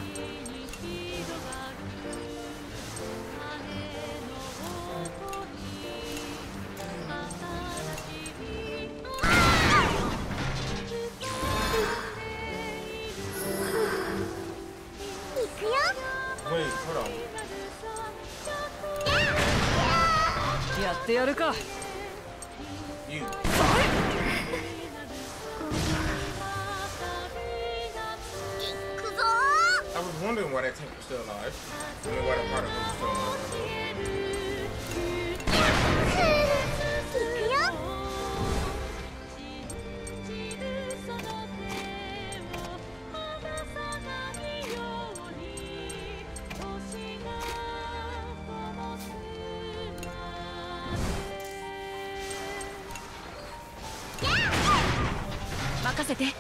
D: ー。
A: Wait, hold on.
C: やってやるか。
A: You. I was wondering why that tank was still alive. I mean, why that product was still alive.
D: 任せて。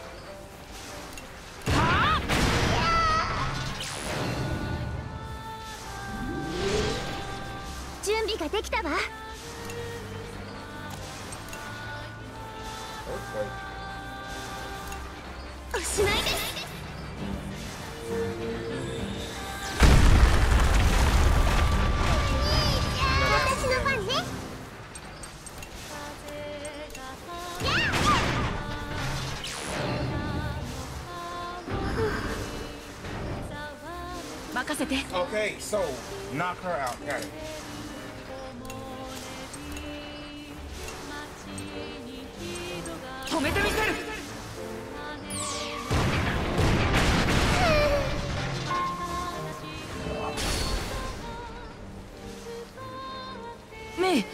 D: 準備ができたわ。おしまいです。
H: 任せて。
A: Okay, so knock her out. Got it.
C: 止めてみせる。
H: メイ。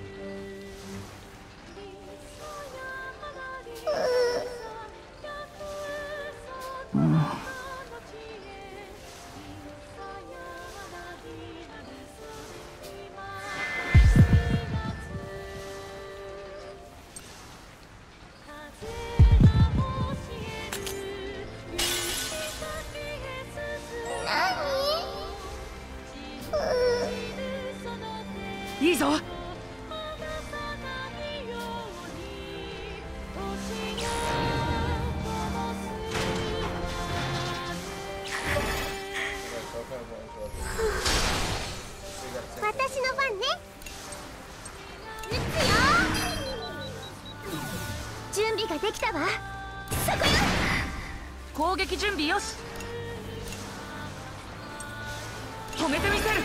H: いいぞ。
D: 私の番ね。撃つよ。準備ができたわ。そこよ。
H: 攻撃準備よし。止めてみせる。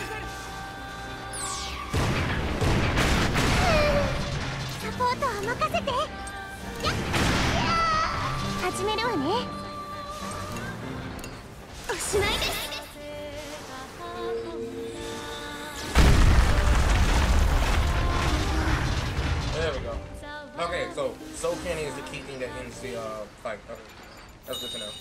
D: サポートは任せて。やっ始めるわね。おしまいです。
A: There we go. Okay, so Soul Candy is the key thing that ends the uh, fight. Okay. That's good to know.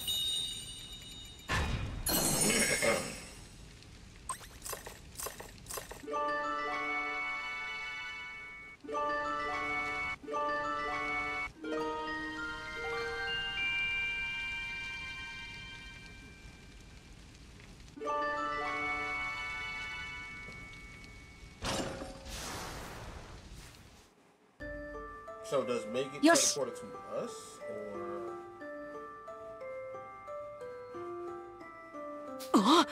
A: So does Meg get
H: Yes.
A: teleported to us, or?
H: あ。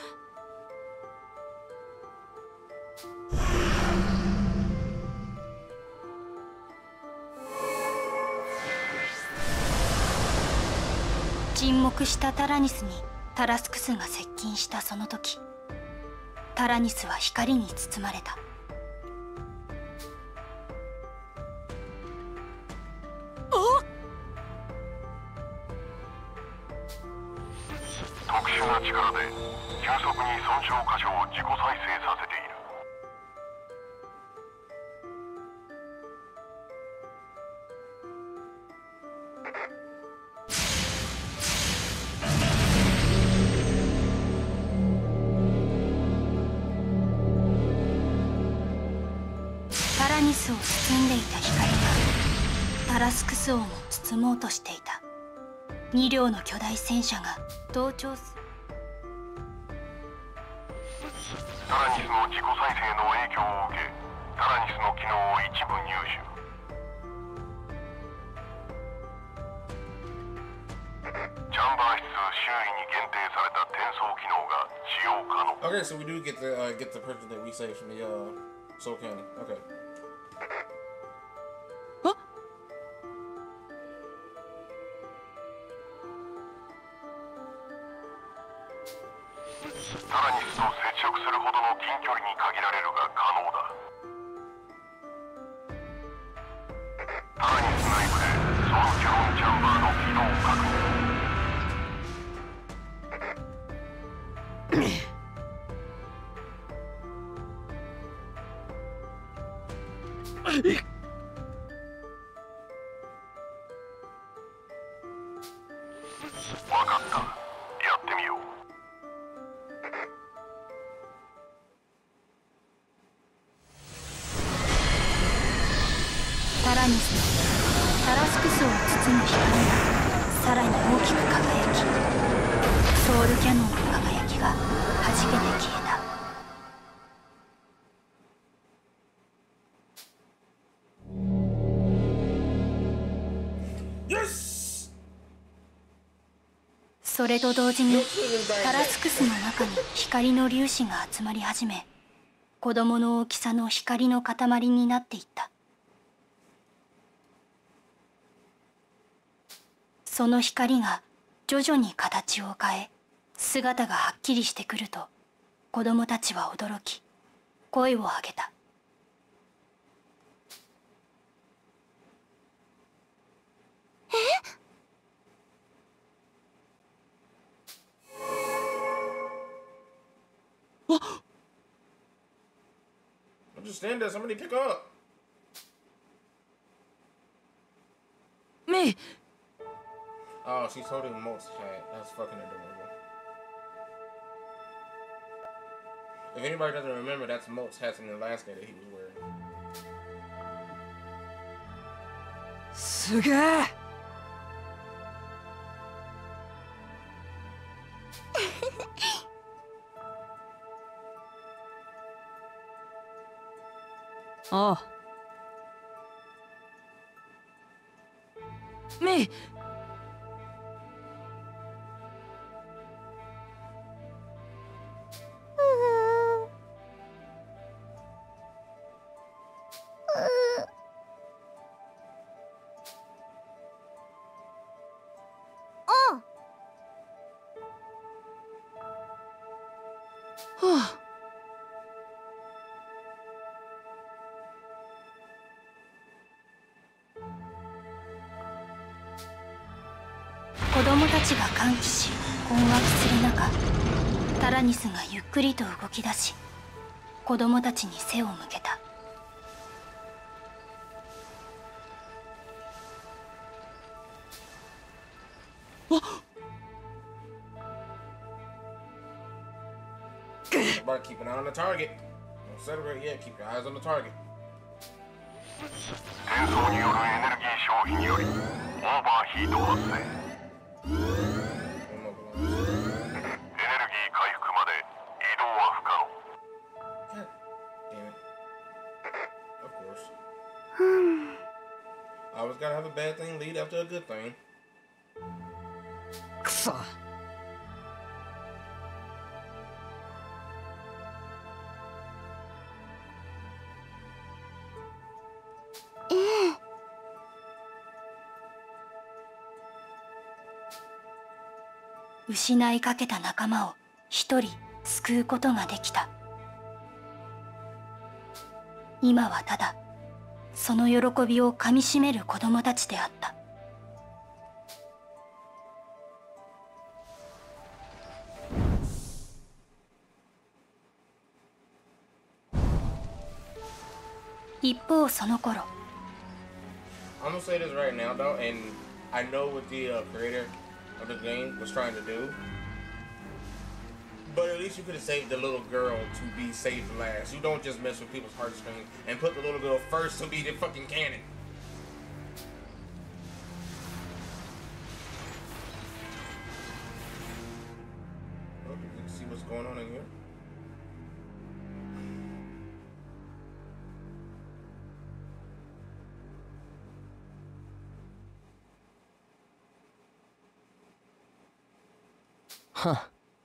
B: 沈黙したタラニスにタラスクスが接近したその時、タラニスは光に包まれた。
E: 特殊な力で急速に損傷箇所を自己再生させている。
B: タラニスを包んでいた光がタラスクス王も包もうとしていた。二両の巨大戦車が同調する。
E: タラニスの自己再生の影響を受け、タラニスの機能を一部入手。チャンバー室周囲に限定された転送機能が使用可能。
A: Okay, so we do get the uh, get the person that we saved from the uh, Soul Candy. Okay.
E: タラニスと接触するほどの近距離に限られるが可能だ。タラニス内部でソウルキャノンチャンバーの起動確認。わかった。やってみよう。
B: タラニスとタラスクスを包む光がさらに大きく輝き、ソウルキャノンの輝きがはじけて消えた。それと同時にタラスクスの中に光の粒子が集まり始め、子供の大きさの光の塊になっていった。その光が徐々に形を変え、姿がはっきりしてくると、 子供たちは驚き声を上げた。
A: Just stand there. Somebody pick up.
C: Me.
A: Oh, she's holding Molt's hat. That's fucking adorable. If anybody doesn't remember, that's Molt's hat from Alaska that he was wearing.
C: すげえ。ああ。Me。
B: 子供たちが歓喜し困惑する中、タラニスがゆっくりと動き出し子供たちに背を向けた。
A: About to keep an eye on the target. Don't celebrate yet. Keep your eyes on the target.
E: 戦争によるエネルギー消費によりオーバーヒート発生。エネルギー回復まで移動は不可能。
A: God damn it. Of course. Always gotta have a bad thing lead after a good thing.
C: くそ。
B: 失いかけた仲間を一人救うことができた。今はただその喜びをかみしめる子供たちであった。一方その頃、
A: I'm gonna say this right now though, and I know what the uh, creator of the game was trying to do, but at least you could have saved the little girl to be saved last. You don't just mess with people's heartstrings and put the little girl first to be the fucking canon. Oh, you can see what's going on in here.
I: Huh.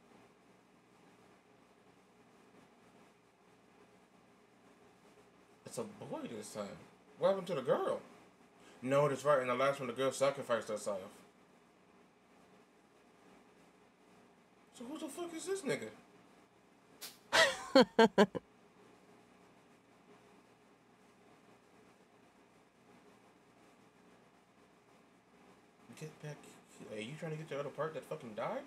A: It's a boy this time. What happened to the girl? No, that's right. In the last one, the girl sacrificed herself. So who the fuck is this nigga? Get back. Hey, you trying to get the other part that fucking died?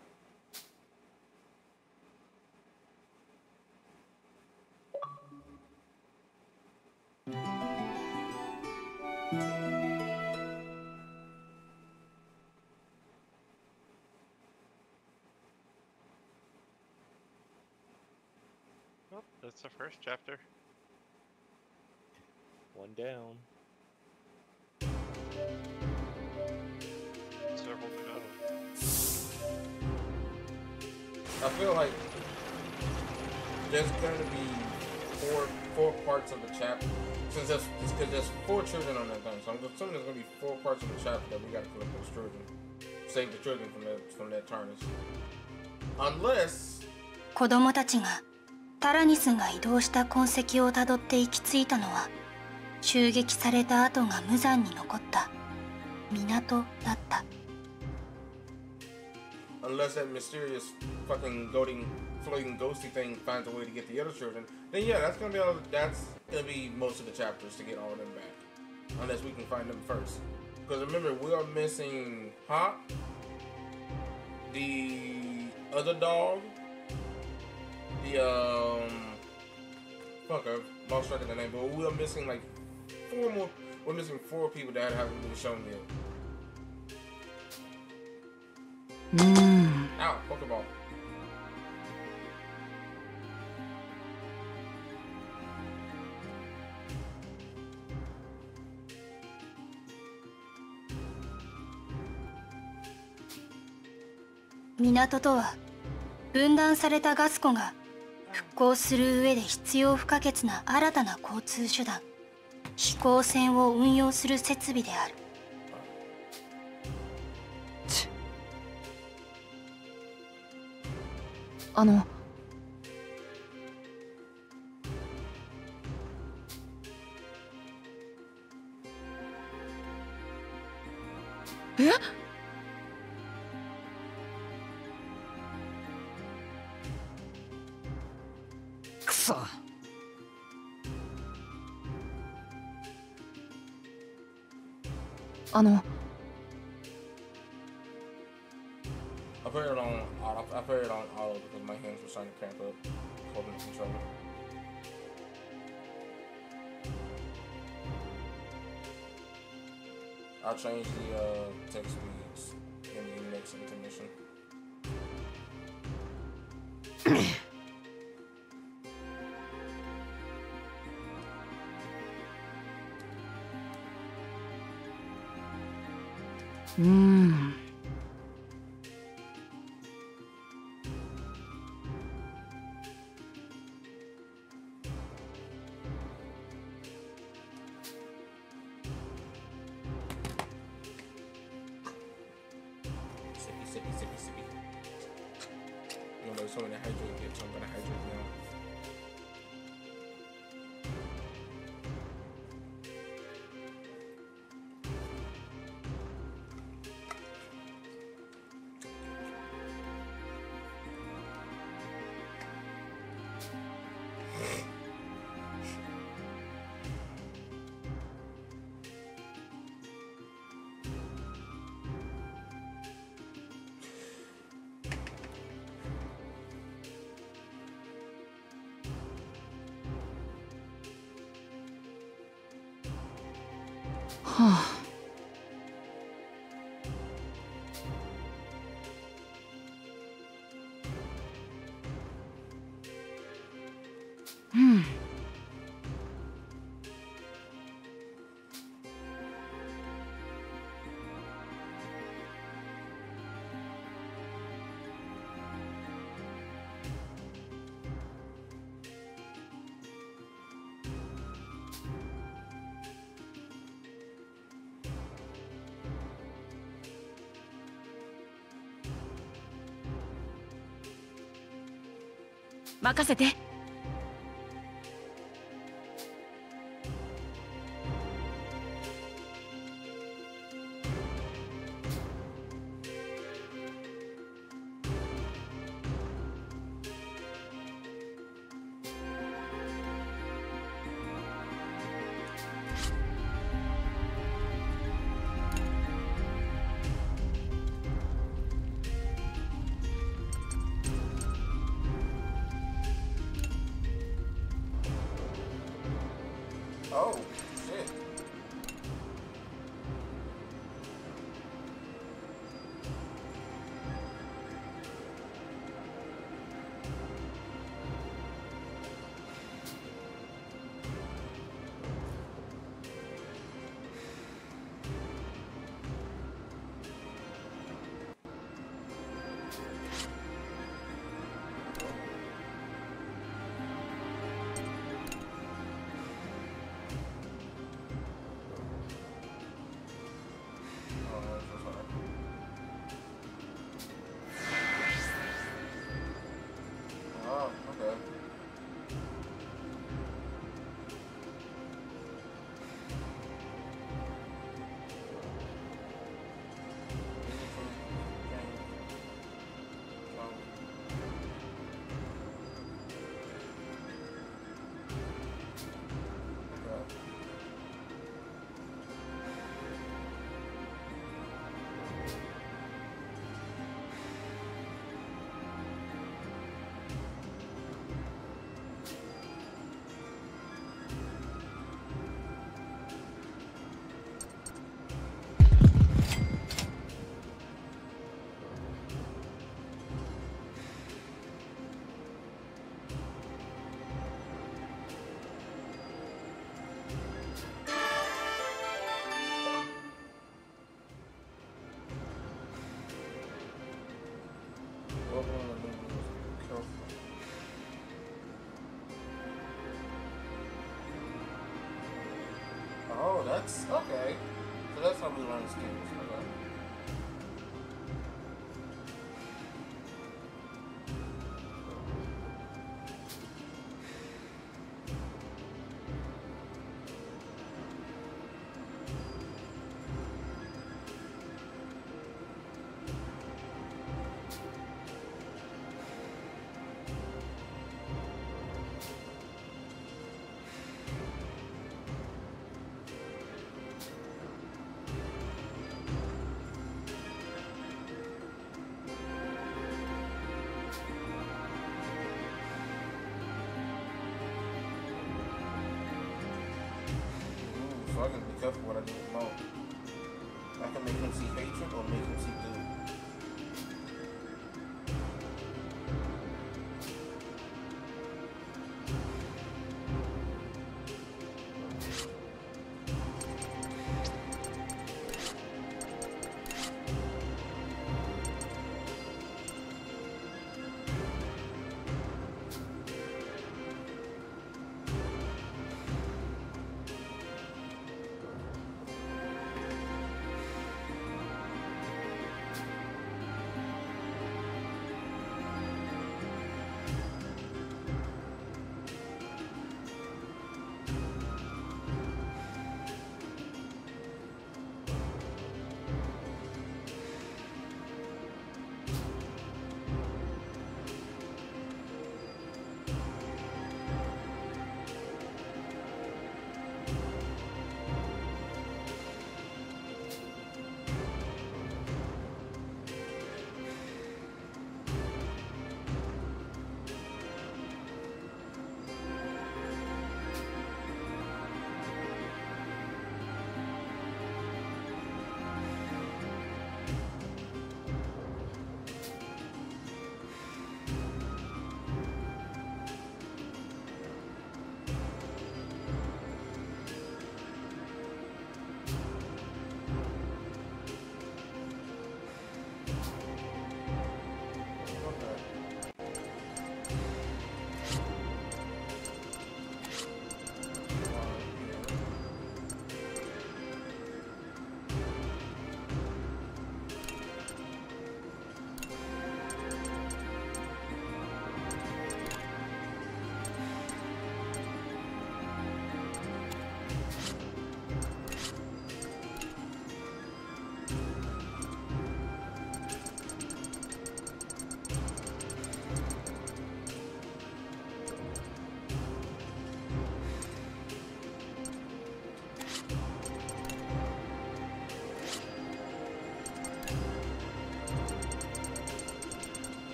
F: Well, that's the first chapter.
J: One down.
F: Several to go.
A: I feel like there's going to be four four parts of the chapter. Since there's, because there's four children on that thing, so I'm assuming there's going to be four parts of the chapter that we got to collect those children. Save the children from that, from that tarnish. Unless...
B: 子供たちがタラニスが移動した痕跡をたどって行き着いたのは、襲撃された跡が無残に残った港だった。
A: Unless that mysterious fucking goading floating ghosty thing finds a way to get the other children, then yeah, that's gonna be all, that's gonna be most of the chapters to get all of them back, unless we can find them first. Because remember, we are missing Hop, the other dog, the um, fuck, I lost track of the name, but we are missing like four more. We're missing four people that haven't been shown yet.
H: Mm.
A: Ow, Pokeball.
B: 港とは分断されたガス湖が復興する上で必要不可欠な新たな交通手段、飛行船を運用する設備である。
H: あのえくそあの
A: I put it on auto. I put it on auto because my hands were starting to cramp up holding the controller. I'll change the uh, text speeds in the next intermission.
H: Mm.
A: Sippy, sippy, sippy, sippy. You know, there's so many hydrate bits, so I'm gonna hydrate now.
H: Huh. Hmm. Makasete.
A: Oh, shit. nuts. Okay. So that's how we learn skills. Okay. So I gotta be careful what I do with Mo. I can make him see hatred or make him see doom.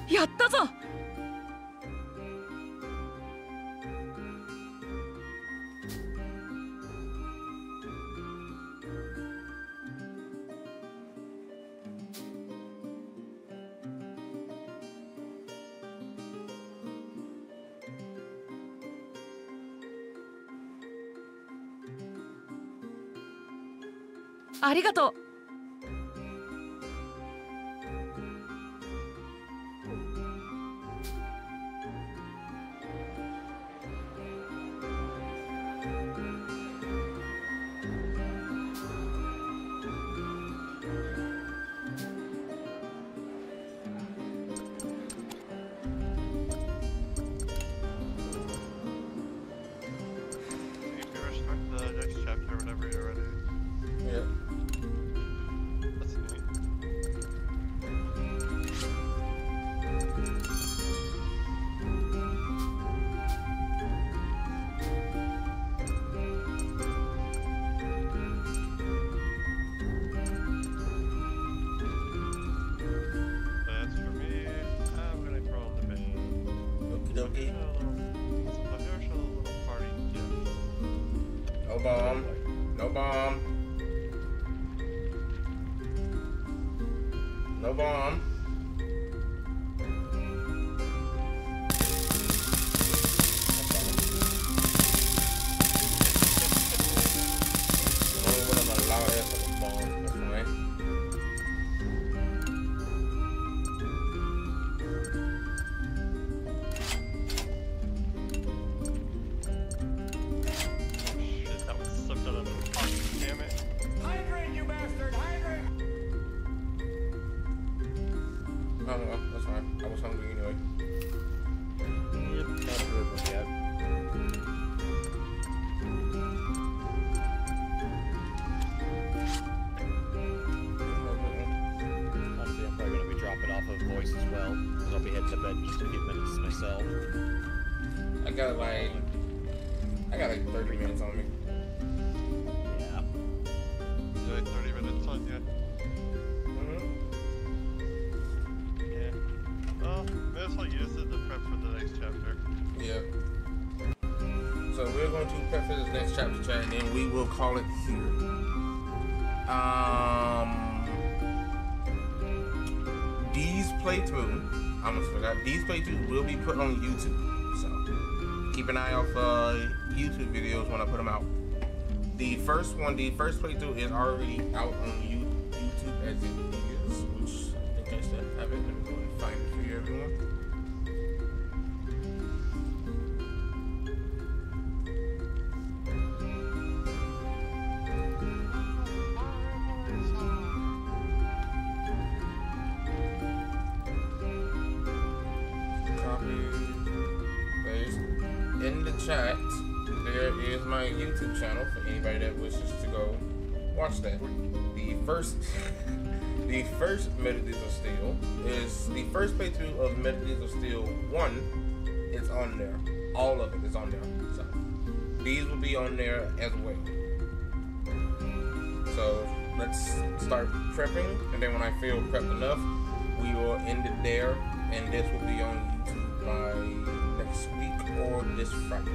C: やったぞ。ありがとう。
F: You can restart the next chapter whenever you're ready.
A: Yeah.
F: That's neat. That's for me. I'm gonna throw in the bin.
A: Okie dokie.
F: So here's a little party gift.
A: No bomb. No bomb. No bomb. Only when I'm allowed to have a bomb. That's fine.
F: Shit, that was slipped out of the party, damn it.
I: Hydrate, you bastard! Hydrate!
A: Oh, well, that's fine. I was hungry anyway.
J: Yep, not heard them yet. Honestly, I'm probably gonna be dropping off of voice as well, because I'll be heading to bed in just a few minutes myself.
A: I got like, I got like thirty minutes on me.
J: Yeah.
F: You like thirty minutes on you?
A: Mm-hmm.
F: Yeah. Well, may as well use it to prep for the next chapter.
A: Yeah. So we're going to prep for this next chapter, chat, and then we will call it here. Um, D's playthrough, I almost forgot. D's playthrough will be put on YouTube, so keep an eye out for YouTube videos when I put them out. The first one, the first playthrough is already out on you- YouTube as it is, which I think I still have it. Let me go and find it for you, everyone. Copy, paste. In the chat, there is my YouTube channel for anybody that wishes to go watch that. The first, the first Melodies of Steel is the first playthrough of Melodies of Steel one. It's on there. All of it is on there. So these will be on there as well. So let's start prepping, and then when I feel prepped enough, we will end it there, and this will be on YouTube by next week or this Friday.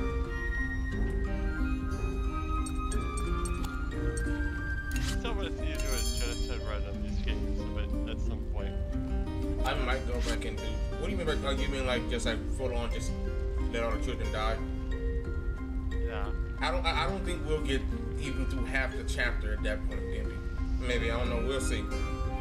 F: Still want to see you do a genocide run on these games, but at some point.
A: I might go back and do. What do you mean? By, like, you mean like just like full on, just let all the children die?
F: Yeah.
A: I don't. I I don't think we'll get even through half the chapter at that point. Maybe. Maybe I don't know. We'll see.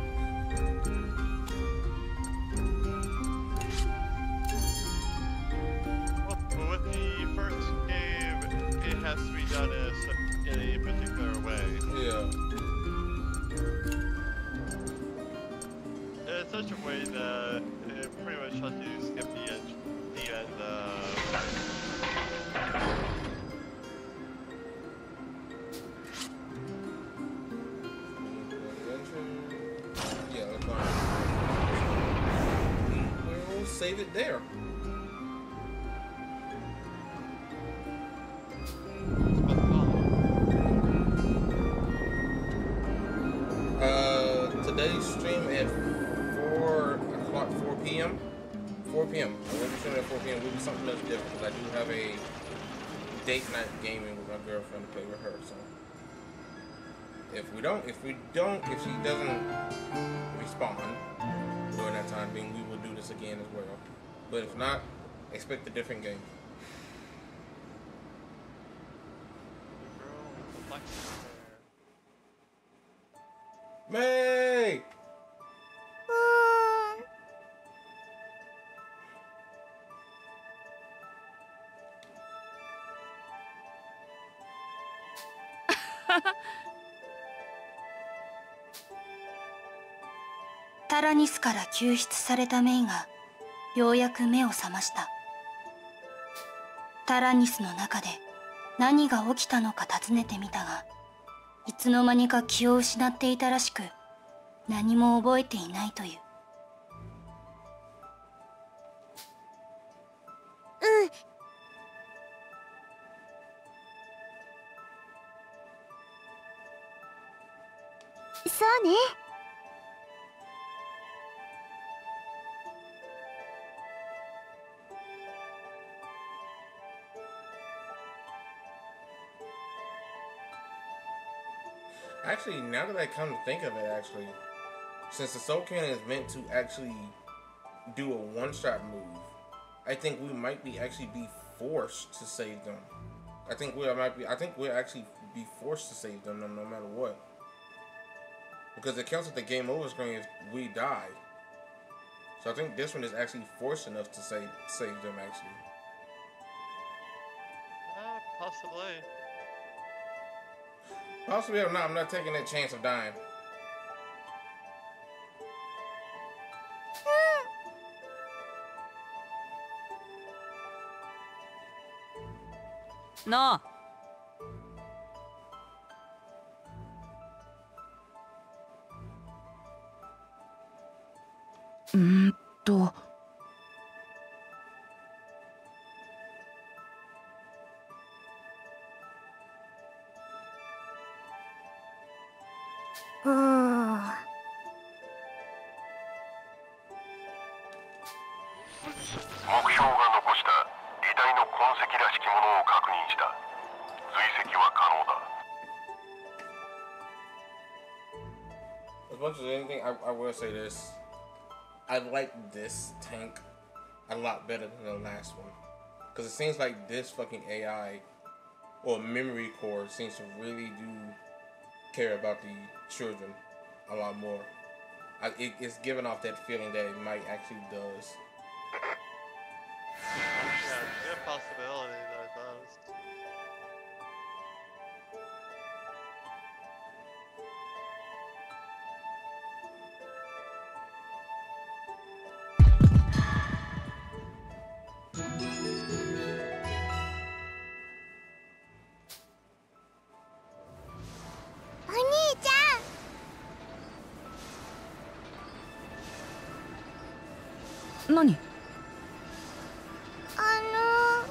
F: Well, with the first game, it has to be done in a, in a particular way.
A: Yeah.
F: In such a way that it pretty much lets you skip the end. The end. Uh,
A: Yeah, let's go. We'll save it there. Uh, today's stream at four o'clock, four p m four P M I will be streaming at four P M Will be something else different because I do have a date night gaming with my girlfriend to play with her. So if we don't, if we don't, if she doesn't respond during that time being, we will do this again as well. But if not, expect a different game. May!
B: タラニスから救出されたメイがようやく目を覚ました。タラニスの中で何が起きたのか尋ねてみたが、いつの間にか気を失っていたらしく、何も覚えていないという。
D: うん。そうね。
A: Actually, now that I come to think of it, actually, since the Soul Cannon is meant to actually do a one-shot move, I think we might be actually be forced to save them. I think we might be. I think we'll actually be forced to save them no, no matter what, because it counts at the game over screen if we die. So I think this one is actually forcing us to save save them. Actually,
F: uh, possibly.
A: Possibly or not, I'm not taking that chance of dying.
H: No. うーんと。
D: うーん。
E: 目標が残した遺体の痕跡らしきものを確認した。追跡は可能だ。
A: As much as anything, I, I will say this. I like this tank a lot better than the last one. Because it seems like this fucking A I or memory core seems to really do care about the children a lot more. I, it, it's giving off that feeling that it might actually does.
F: Yeah, it's a good possibility that it does.
H: Nani?
D: あの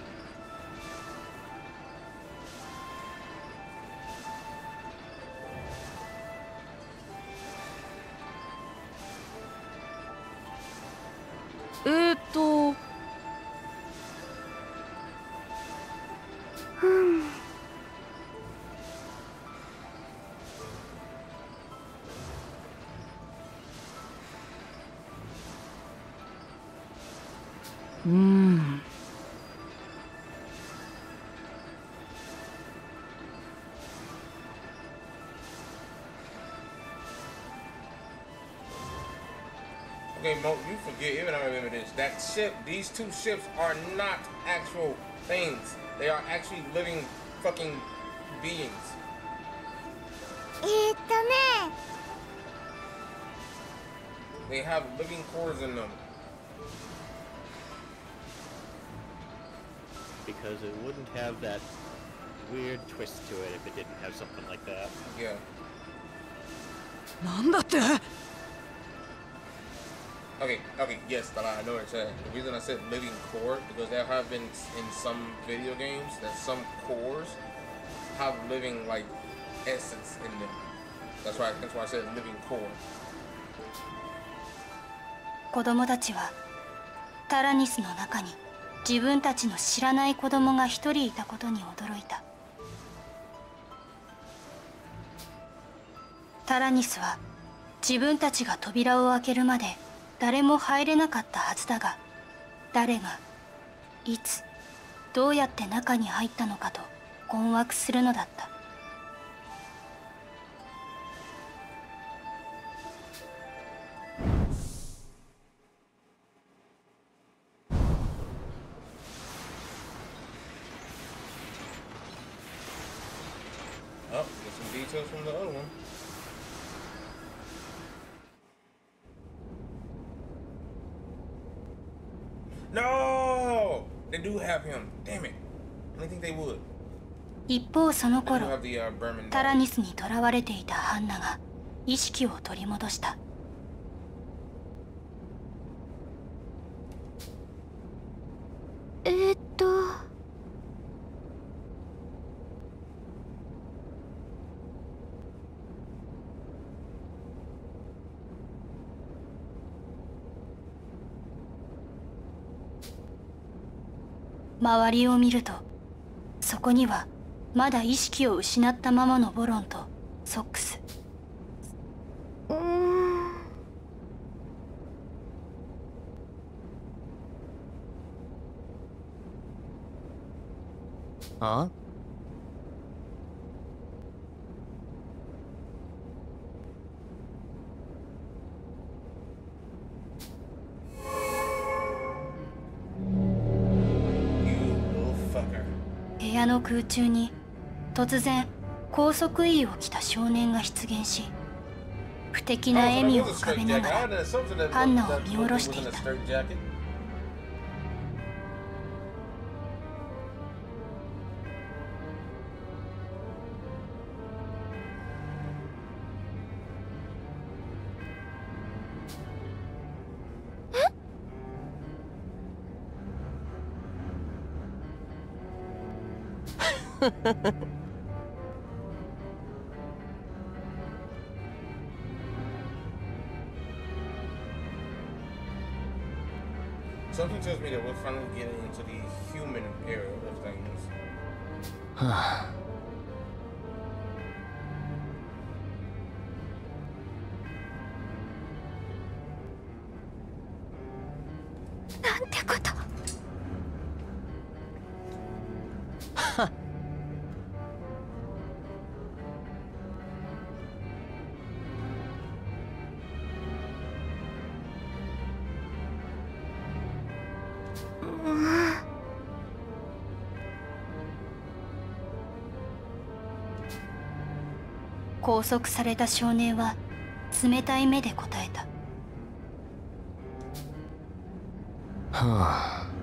H: えーっと。
D: うん。
H: うーん。
A: Okay, Mo, you forget, even I remember this. That ship, these two ships are not actual things. They are actually living fucking beings.
D: えーっとね。
A: They have living cores in them.
J: Because it wouldn't have that weird twist to it if it didn't have something like that.
A: Yeah.
H: なんだって。
A: Okay, okay, yes, but I know what you're saying. The reason I said living core, because there have been in some video games that some cores have living, like, essence in them. That's why, that's why I said living core.
B: 子供たちはタラニスの中に自分たちの知らない子供が一人いたことに驚いた。タラニスは自分たちが扉を開けるまで誰も入れなかったはずだが、誰がいつどうやって中に入ったのかと困惑するのだった。
A: Oh, get some details from the other one. No! They do have him. Damn it. I didn't think they would.
B: 一方その
A: They do
B: 頃
A: have the uh, Berman
B: タラ
A: dog.
B: ニスに囚われていたハンナが意識を取り戻した。
D: えー、っと
B: 周りを見ると、そこにはまだ意識を失ったままのボロンとソックス。
D: うーん
J: あ
B: 部屋の空中に突然高速衣を着た少年が出現し、不敵な笑みを浮かべながらハンナを見下ろしていた。
A: Something tells me that we're finally getting into the human era of things.
J: はあ
D: なんてこと。
B: 拘束された少年は冷たい目で答えた。
J: はあ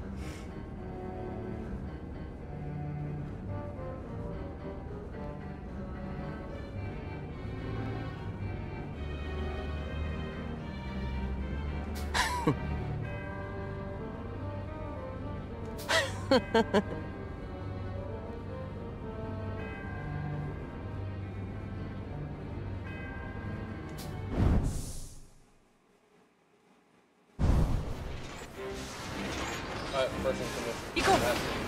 C: 行こう。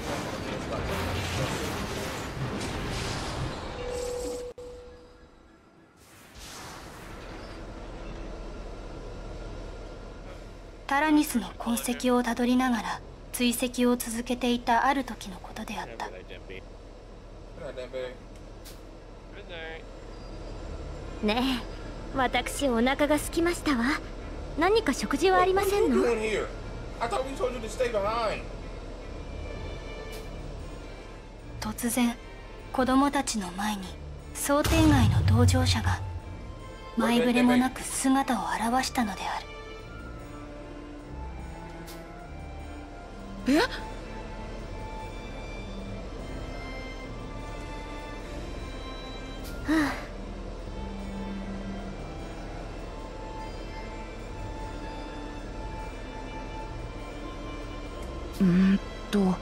B: タラニスの痕跡をたどりながら追跡を続けていたある時のことであった。
D: ねえ、私お腹が空きましたわ。何か食事はありませんの？
A: I thought we told you to stay behind.
B: 突然子供たちの前に想定外の同乗者が前触れもなく姿を現したのである。
C: え？
D: はあ、
C: うーんと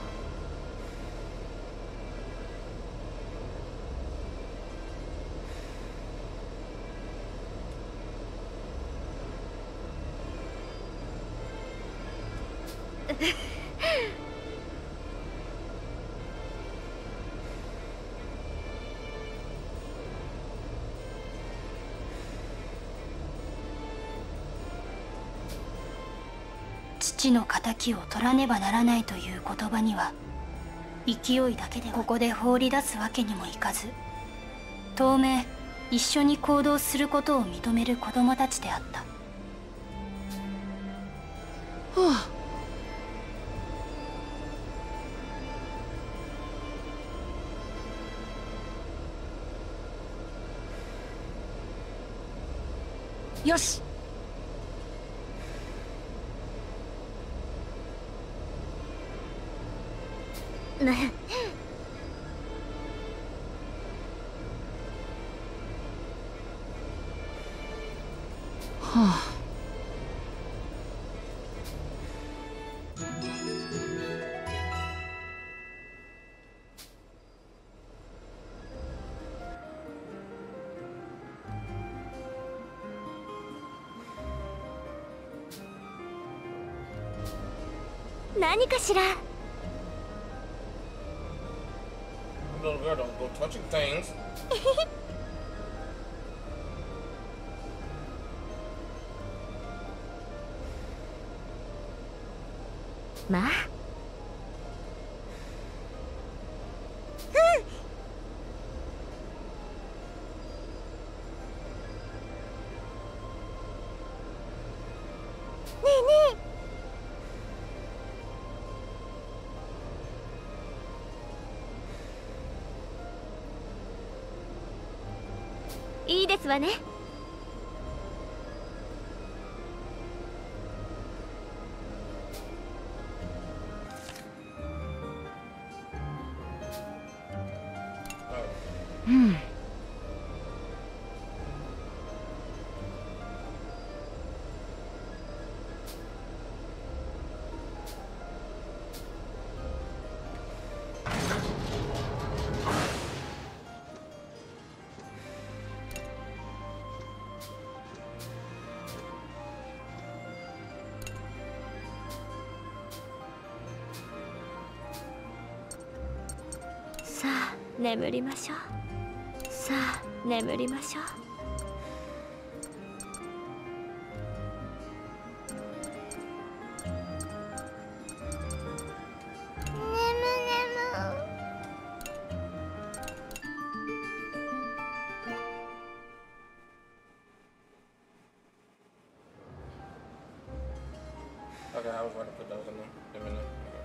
B: 父の仇を取らねばならないという言葉には勢いだけでここで放り出すわけにもいかず、当面一緒に行動することを認める子供たちであった。
C: はあ、よし。
D: ね。
C: はあ。
D: 何かしら。
A: Little girl, don't go touching things.
D: まあ。うん。ねえねえ。いいですわね。
C: うん。
D: さあ眠りましょう。さあ眠りましょう。
A: Okay, I was going to put those in there. Them in there.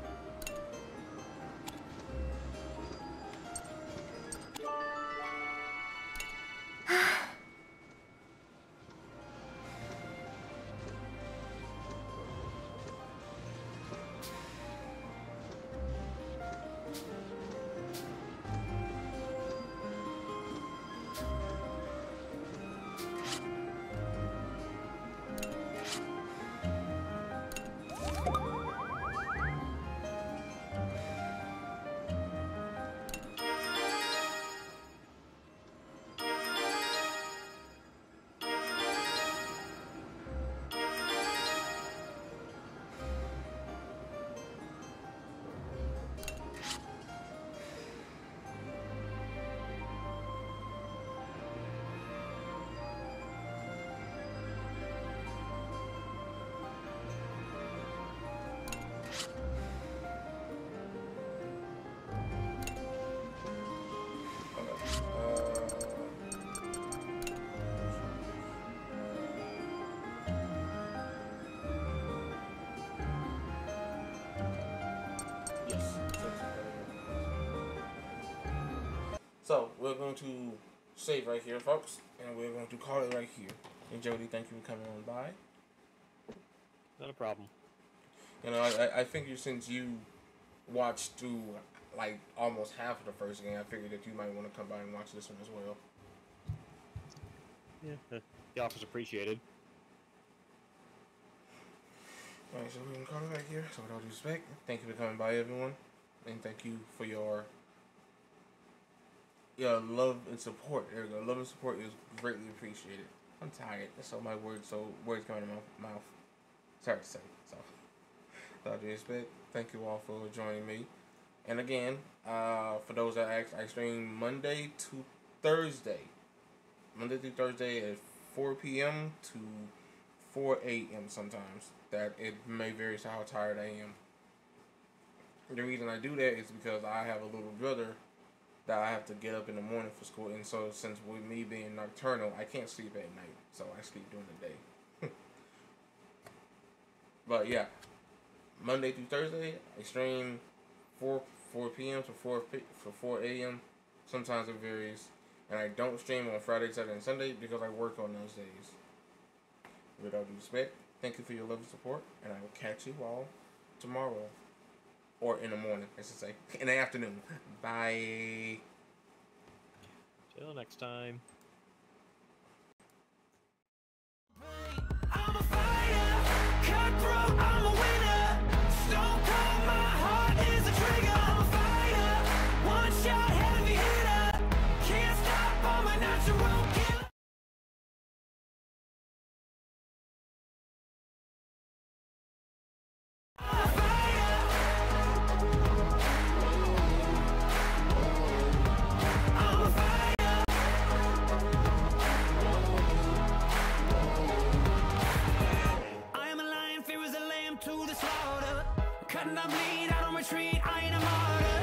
A: So, we're going to save right here, folks, and we're going to call it right here. And Jody, thank you for coming on by.
J: Not a problem.
A: You know, I, I figured since you watched through, like, almost half of the first game, I figured that you might want to come by and watch this one as well.
J: Yeah, the offer's appreciated.
A: Alright, so we're going to call it right here. So, with all due respect, thank you for coming by, everyone. And thank you for your... Your love and support. There we go. Love and support is greatly appreciated. I'm tired, so my words, so words come out of my mouth. It's hard to say. So, without due respect, thank you all for joining me. And again, uh, for those that asked, I stream Monday to Thursday. Monday through Thursday at four p m to four a m sometimes. That it may vary to how tired I am. The reason I do that is because I have a little brother that I have to get up in the morning for school. And so since with me being nocturnal, I can't sleep at night. So I sleep during the day. But yeah, Monday through Thursday, I stream four p m to four for four a m Sometimes it varies, and I don't stream on Friday, Saturday, and Sunday because I work on those days. With all due respect, thank you for your love and support, and I will catch you all tomorrow, or in the morning, I should say, in the afternoon. Bye.
J: Till next time.
K: I'm a fighter, cutthroat, I'm a winner. Stone cold, my heart is a trigger. I'm a fighter, one shot heavy hitter. Can't stop, I'm a natural killer. I'm a fighter. I'm a fighter. I am a lion, fear is a lamb to the slaughter. Cutting up bleed, I don't retreat, I ain't a martyr.